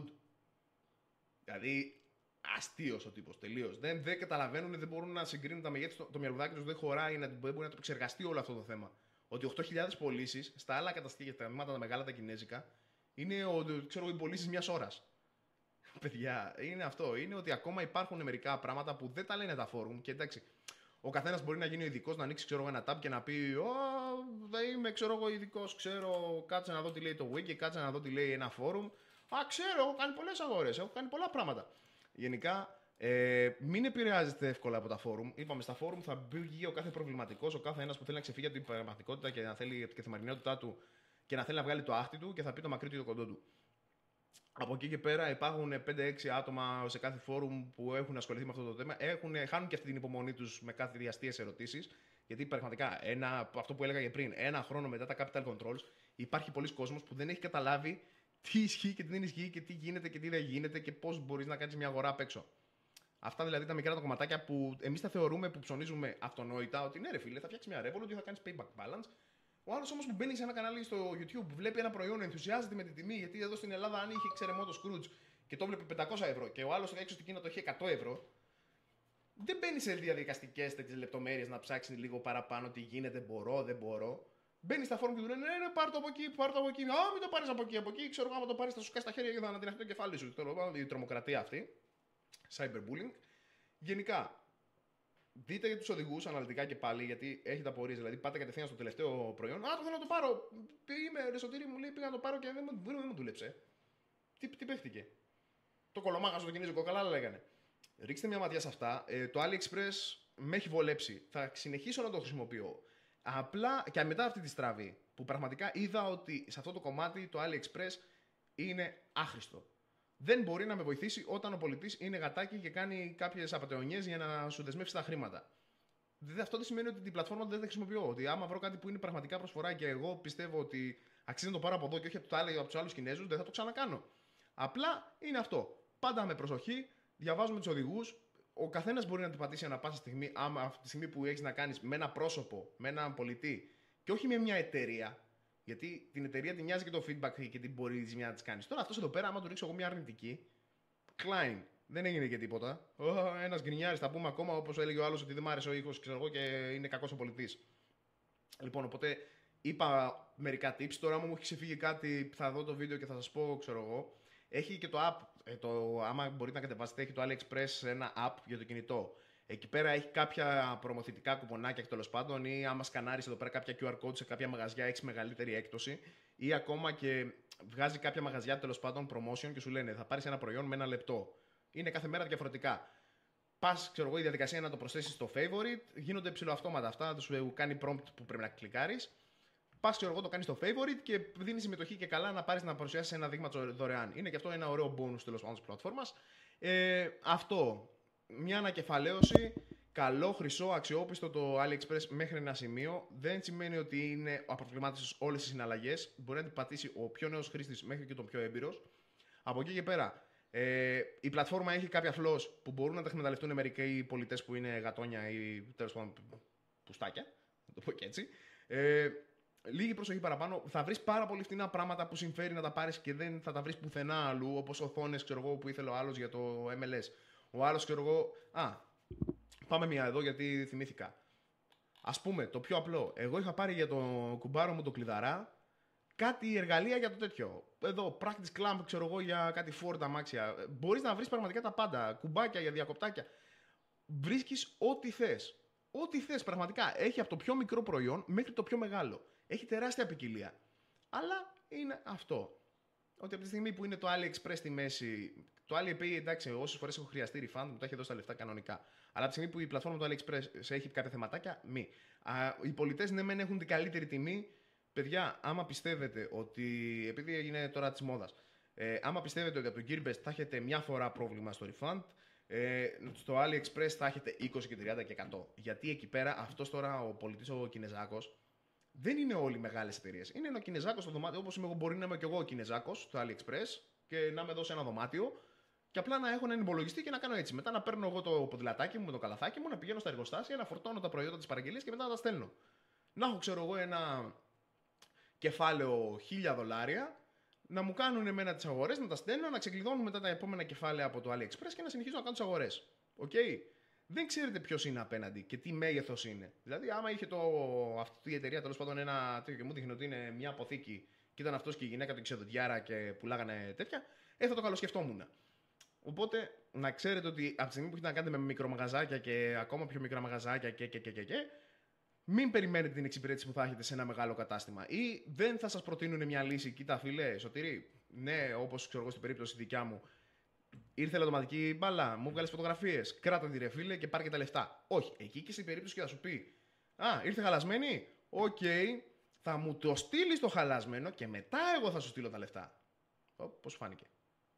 Δηλαδή, αστείος ο τύπος, τελείως. Δεν καταλαβαίνουν, δεν μπορούν να συγκρίνουν τα μεγέθη, το μυαλουδάκι τους δεν χωράει, δεν μπορεί να το εξεργαστεί όλο αυτό το θέμα. Ότι 8.000 πωλήσεις στα άλλα καταστήματα, τα μεγάλα, τα κινέζικα, είναι οι πωλήσεις μιας ώρας. Παιδιά, είναι αυτό. Είναι ότι ακόμα υπάρχουν μερικά πράγματα που δεν τα λένε τα φόρουμ και εντάξει. Ο καθένας μπορεί να γίνει ο ειδικός, να ανοίξει ξέρω, ένα tab και να πει: Ω, δεν είμαι ειδικός, ξέρω, κάτσε να δω τι λέει το wiki, κάτσε να δω τι λέει ένα φόρουμ. Α, ξέρω, έχω κάνει πολλές αγορές, έχω κάνει πολλά πράγματα. Γενικά, μην επηρεάζεστε εύκολα από τα φόρουμ. Είπαμε, στα φόρουμ θα βγει ο κάθε προβληματικός, ο κάθε ένας που θέλει να ξεφύγει από την πραγματικότητα και να θέλει την καθημερινότητά του και να θέλει να βγάλει το άχτη του και θα πει το μακρύ του ή το κοντό του. Από εκεί και πέρα υπάρχουν 5-6 άτομα σε κάθε φόρουμ που έχουν ασχοληθεί με αυτό το θέμα. Χάνουν και αυτή την υπομονή τους με κάθε διασταίες ερωτήσεις. Γιατί πραγματικά, αυτό που έλεγα και πριν, ένα χρόνο μετά τα capital controls, υπάρχει πολλοί κόσμος που δεν έχει καταλάβει τι ισχύει και τι δεν ισχύει και τι γίνεται και τι δεν γίνεται και πώς μπορείς να κάνεις μια αγορά απ' έξω. Αυτά δηλαδή τα μικρά τα κομματάκια που εμείς τα θεωρούμε που ψωνίζουμε αυτονόητα, ότι ναι, ρε φίλε, θα φτιάξει μια Revolut ότι θα κάνεις payback balance. Ο άλλος όμως που μπαίνει σε ένα κανάλι στο YouTube, βλέπει ένα προϊόν, ενθουσιάζεται με τη τιμή, γιατί εδώ στην Ελλάδα αν είχε ξέρεμό το Scrooge και το βλέπει 500 ευρώ και ο άλλος έξω στην Κίνα το είχε 100 ευρώ, δεν μπαίνει σε διαδικαστικές τέτοιες λεπτομέρειες να ψάξει λίγο παραπάνω τι γίνεται, μπορώ, δεν μπορώ. Μπαίνει στα φόρουμ και του λένε: Ναι, πάρ' το από εκεί, πάρ' το από εκεί. Α, μην το πάρεις από εκεί, ξέρω εγώ, άμα το πάρεις θα σου σκάσει τα χέρια και θα ανατιναχθεί το κεφάλι σου. Η τρομοκρατία αυτή, cyberbullying. Γενικά, δείτε για τους οδηγούς αναλυτικά και πάλι, γιατί έχετε απορίες. Δηλαδή, πάτε κατευθείαν στο τελευταίο προϊόν. Α, το θέλω να το πάρω. Είμαι ρεσοτήρι, μου λέει: Πήγα να το πάρω και δεν μου δούλεψε. Τι παίχτηκε. Το κολομάγα το κινέζικο, καλά λέγανε. Ρίξτε μια ματιά σε αυτά. Το AliExpress με έχει βολέψει. Θα συνεχίσω να το χρησιμοποιώ. Απλά και μετά αυτή τη στραβή που πραγματικά είδα ότι σε αυτό το κομμάτι το AliExpress είναι άχρηστο. Δεν μπορεί να με βοηθήσει όταν ο πολιτής είναι γατάκι και κάνει κάποιες απατεωνιές για να σου δεσμεύσει τα χρήματα. Αυτό δεν σημαίνει ότι την πλατφόρμα δεν τη χρησιμοποιώ. Ότι άμα βρω κάτι που είναι πραγματικά προσφορά και εγώ πιστεύω ότι αξίζει να το πάρω από εδώ και όχι από τους άλλους Κινέζους, δεν θα το ξανακάνω. Απλά είναι αυτό. Πάντα με προσοχή, διαβάζουμε τους οδηγούς. Ο καθένας μπορεί να την πατήσει ανά πάσα στιγμή, άμα αυτή τη στιγμή που έχεις να κάνεις με ένα πρόσωπο, με έναν πολιτή και όχι με μια εταιρεία. Γιατί την εταιρεία την νοιάζει και το feedback και την μπορεί να τη κάνει. Τώρα αυτό εδώ πέρα, άμα του ρίξω εγώ μια αρνητική, Klein, δεν έγινε και τίποτα. Ένας γκρινιάρης, θα πούμε ακόμα, όπως έλεγε ο άλλος, ότι δεν μ' άρεσε ο ήχος, ξέρω εγώ, και είναι κακός ο πολιτής. Λοιπόν, οπότε είπα μερικά tips. Τώρα, άμα μου έχει ξεφύγει κάτι, θα δω το βίντεο και θα σας πω, ξέρω εγώ. Έχει και το app, άμα μπορείτε να κατεβάσετε, έχει το AliExpress ένα app για το κινητό. Εκεί πέρα έχει κάποια προμοθετικά κουπονάκια τέλος πάντων, ή άμα σκανάρεις εδώ πέρα κάποια QR code σε κάποια μαγαζιά, έχει μεγαλύτερη έκπτωση, ή ακόμα και βγάζει κάποια μαγαζιά τέλος πάντων promotion και σου λένε θα πάρεις ένα προϊόν με 1 λεπτό. Είναι κάθε μέρα διαφορετικά. Πας, ξέρω εγώ, η διαδικασία είναι να το προσθέσεις στο favorite, γίνονται ψηλοαυτόματα αυτά, δεν σου κάνει prompt που πρέπει να κλικάρεις. Πας, ξέρω εγώ, το κάνεις στο favorite και δίνει συμμετοχή και καλά να πάρεις να παρουσιάσεις ένα δείγμα δωρεάν. Είναι και αυτό ένα ωραίο bonus τέλος πάντων της πλατφόρμας. Αυτό. Μια ανακεφαλαίωση. Καλό, χρυσό, αξιόπιστο το AliExpress μέχρι ένα σημείο. Δεν σημαίνει ότι είναι απροβλημάτιστος όλες τις συναλλαγές. Μπορεί να την πατήσει ο πιο νέος χρήστης μέχρι και τον πιο έμπειρος. Από εκεί και πέρα. Η πλατφόρμα έχει κάποια flaws που μπορούν να τα εκμεταλλευτούν μερικοί πολιτές που είναι γατόνια ή τέλος πάντων πουστάκια. Να το πω και έτσι. Λίγη προσοχή παραπάνω. Θα βρεις πάρα πολύ φτηνά πράγματα που συμφέρει να τα πάρεις και δεν θα τα βρεις πουθενά αλλού. Όπως οθόνες, ξέρω εγώ, που ήθελε ο άλλος για το MLS. Ο άλλος, ξέρω εγώ. Πάμε μια εδώ γιατί θυμήθηκα. Ας πούμε, το πιο απλό. Εγώ είχα πάρει για το κουμπάρο μου το κλειδαρά κάτι εργαλεία για το τέτοιο. Εδώ, practice clamp, ξέρω εγώ, για κάτι Ford αμάξια. Μπορείς να βρεις πραγματικά τα πάντα. Κουμπάκια για διακοπτάκια. Βρίσκεις ό,τι θες. Ό,τι θες, πραγματικά. Έχει από το πιο μικρό προϊόν μέχρι το πιο μεγάλο. Έχει τεράστια ποικιλία. Αλλά είναι αυτό. Ότι από τη στιγμή που είναι το AliExpress στη μέση. Το Alipay, εντάξει, όσες φορές έχω χρειαστεί refund, μου τα έχει δώσει τα λεφτά κανονικά. Αλλά από τη στιγμή που η πλατφόρμα του AliExpress έχει κάποια θεματάκια, μη. Οι πολιτές ναι, μεν έχουν την καλύτερη τιμή. Παιδιά, άμα πιστεύετε ότι. Επειδή είναι τώρα τη μόδα, άμα πιστεύετε ότι από το Gearbest θα έχετε μια φορά πρόβλημα στο refund, στο AliExpress θα έχετε 20 και 30 και 100. Γιατί εκεί πέρα, αυτός τώρα ο πολιτής ο Κινεζάκος, δεν είναι όλοι μεγάλες εταιρείες. Είναι ο Κινεζάκος στο δωμάτιο, όπως είμαι εγώ, μπορεί να είμαι και εγώ ο Κινεζάκος στο AliExpress και να με δώσει ένα δωμάτιο και απλά να έχω έναν υπολογιστή και να κάνω έτσι. Μετά να παίρνω εγώ το ποδηλατάκι μου με το καλαθάκι μου, να πηγαίνω στα εργοστάσια, να φορτώνω τα προϊόντα της παραγγελίας και μετά να τα στέλνω. Να έχω, ξέρω εγώ, ένα κεφάλαιο $1,000, να μου κάνουν εμένα τις αγορές, να τα στέλνω, να ξεκλειδώνουν μετά τα επόμενα κεφάλαια από το AliExpress και να συνεχίζω να κάνω τις αγορές. Okay? Δεν ξέρετε ποιος είναι απέναντι και τι μέγεθος είναι. Δηλαδή, άμα είχε αυτή η εταιρεία τέλος πάντων ένα τέτοιο και μου δείχνει ότι είναι μια αποθήκη και ήταν αυτός και η γυναίκα του ξεδοντιάρα και πουλάγανε τέτοια, θα το καλοσκεφτόμουν. Οπότε να ξέρετε ότι από τη στιγμή που έχετε να κάνετε με μικρομαγαζάκια και ακόμα πιο μικρά μαγαζάκια και μην περιμένετε την εξυπηρέτηση που θα έχετε σε ένα μεγάλο κατάστημα. Ή δεν θα σας προτείνουν μια λύση. Κοίτα, φίλε, Σωτηρή, ναι, όπως ξέρω εγώ στην περίπτωση δικιά μου, ήρθε λατωματική μπάλα, μου βγάλες φωτογραφίες. Κράτα τη ρε φίλε και πάρε και τα λεφτά. Όχι, εκεί και στην περίπτωση και θα σου πει, ήρθε χαλασμένη. Οκ, θα μου το στείλεις το χαλασμένο και μετά εγώ θα σου στείλω τα λεφτά. Πώς φάνηκε.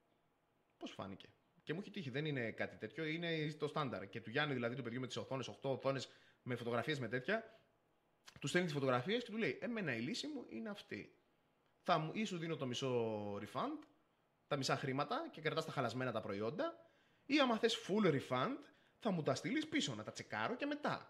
Πώς φάνηκε. Και μου έχει τύχει, δεν είναι κάτι τέτοιο, είναι το στάνταρ. Και του Γιάννη, δηλαδή του παιδιού με τις οθόνες, 8 οθόνες με φωτογραφίες με τέτοια, του στέλνει τις φωτογραφίες και του λέει: εμένα η λύση μου είναι αυτή. Ή σου δίνω το μισό refund, τα μισά χρήματα και κρατάς τα χαλασμένα τα προϊόντα, ή άμα θες full refund, θα μου τα στείλεις πίσω να τα τσεκάρω και μετά.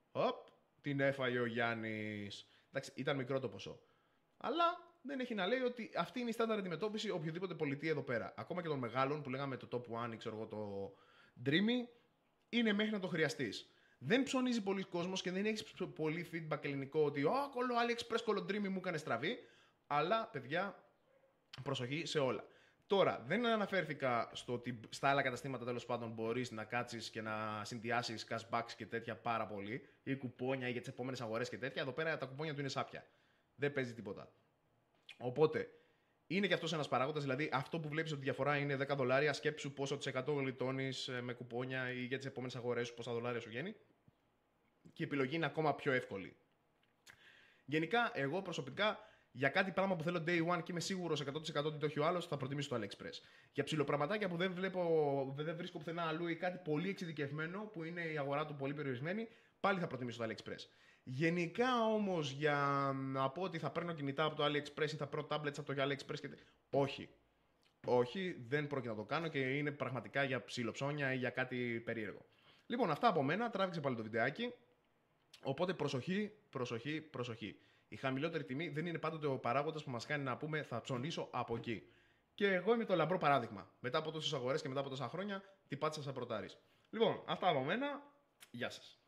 Την έφαγε ο Γιάννης. Εντάξει, ήταν μικρό το ποσό. Αλλά δεν έχει να λέει ότι αυτή είναι η στάνταρ αντιμετώπιση οποιοδήποτε πολιτή εδώ πέρα. Ακόμα και των μεγάλων που λέγαμε το Top One ή ξέρω εγώ το Dreamy, είναι μέχρι να το χρειαστείς. Δεν ψωνίζει πολλοί κόσμος και δεν έχεις πολύ feedback ελληνικό ότι κολλό AliExpress, κολλό Dreamy μου έκανε στραβή. Αλλά παιδιά, προσοχή σε όλα. Τώρα, δεν αναφέρθηκα στο ότι στα άλλα καταστήματα τέλος πάντων μπορείς να κάτσεις και να συνδυάσεις cashbacks και τέτοια πάρα πολύ, ή κουπόνια ή για τις επόμενες αγορές και τέτοια. Εδώ πέρα τα κουπόνια του είναι σάπια. Δεν παίζει τίποτα. Οπότε, είναι και αυτός ένας παράγοντας, δηλαδή αυτό που βλέπεις ότι η διαφορά είναι $10, σκέψου πόσο της 100 γλιτώνεις με κουπόνια ή για τις επόμενες αγορές σου, πόσα δολάρια σου βγαίνει. Και η επιλογή είναι ακόμα πιο εύκολη. Γενικά, εγώ προσωπικά για κάτι πράγμα που θέλω day one και είμαι σίγουρος 100% ότι το έχει ο άλλος, θα προτιμήσω το AliExpress. Για ψιλοπραγματάκια που δεν βρίσκω πουθενά αλλού ή κάτι πολύ εξειδικευμένο που είναι η αγορά του πολύ περιορισμένη, πάλι θα προτιμήσω το AliExpress. Γενικά όμως για να πω ότι θα παίρνω κινητά από το AliExpress ή θα παίρνω tablets από το AliExpress και όχι. Όχι, δεν πρόκειται να το κάνω και είναι πραγματικά για ψιλοψώνια ή για κάτι περίεργο. Λοιπόν, αυτά από μένα. Τράβηξε πάλι το βιντεάκι. Οπότε προσοχή, προσοχή, προσοχή. Η χαμηλότερη τιμή δεν είναι πάντοτε ο παράγοντας που μας κάνει να πούμε θα ψωνίσω από εκεί. Και εγώ είμαι το λαμπρό παράδειγμα. Μετά από τόσες αγορές και μετά από τόσα χρόνια, τι πάτησα σαν πρωτάρης. Λοιπόν, αυτά από μένα. Γεια σας.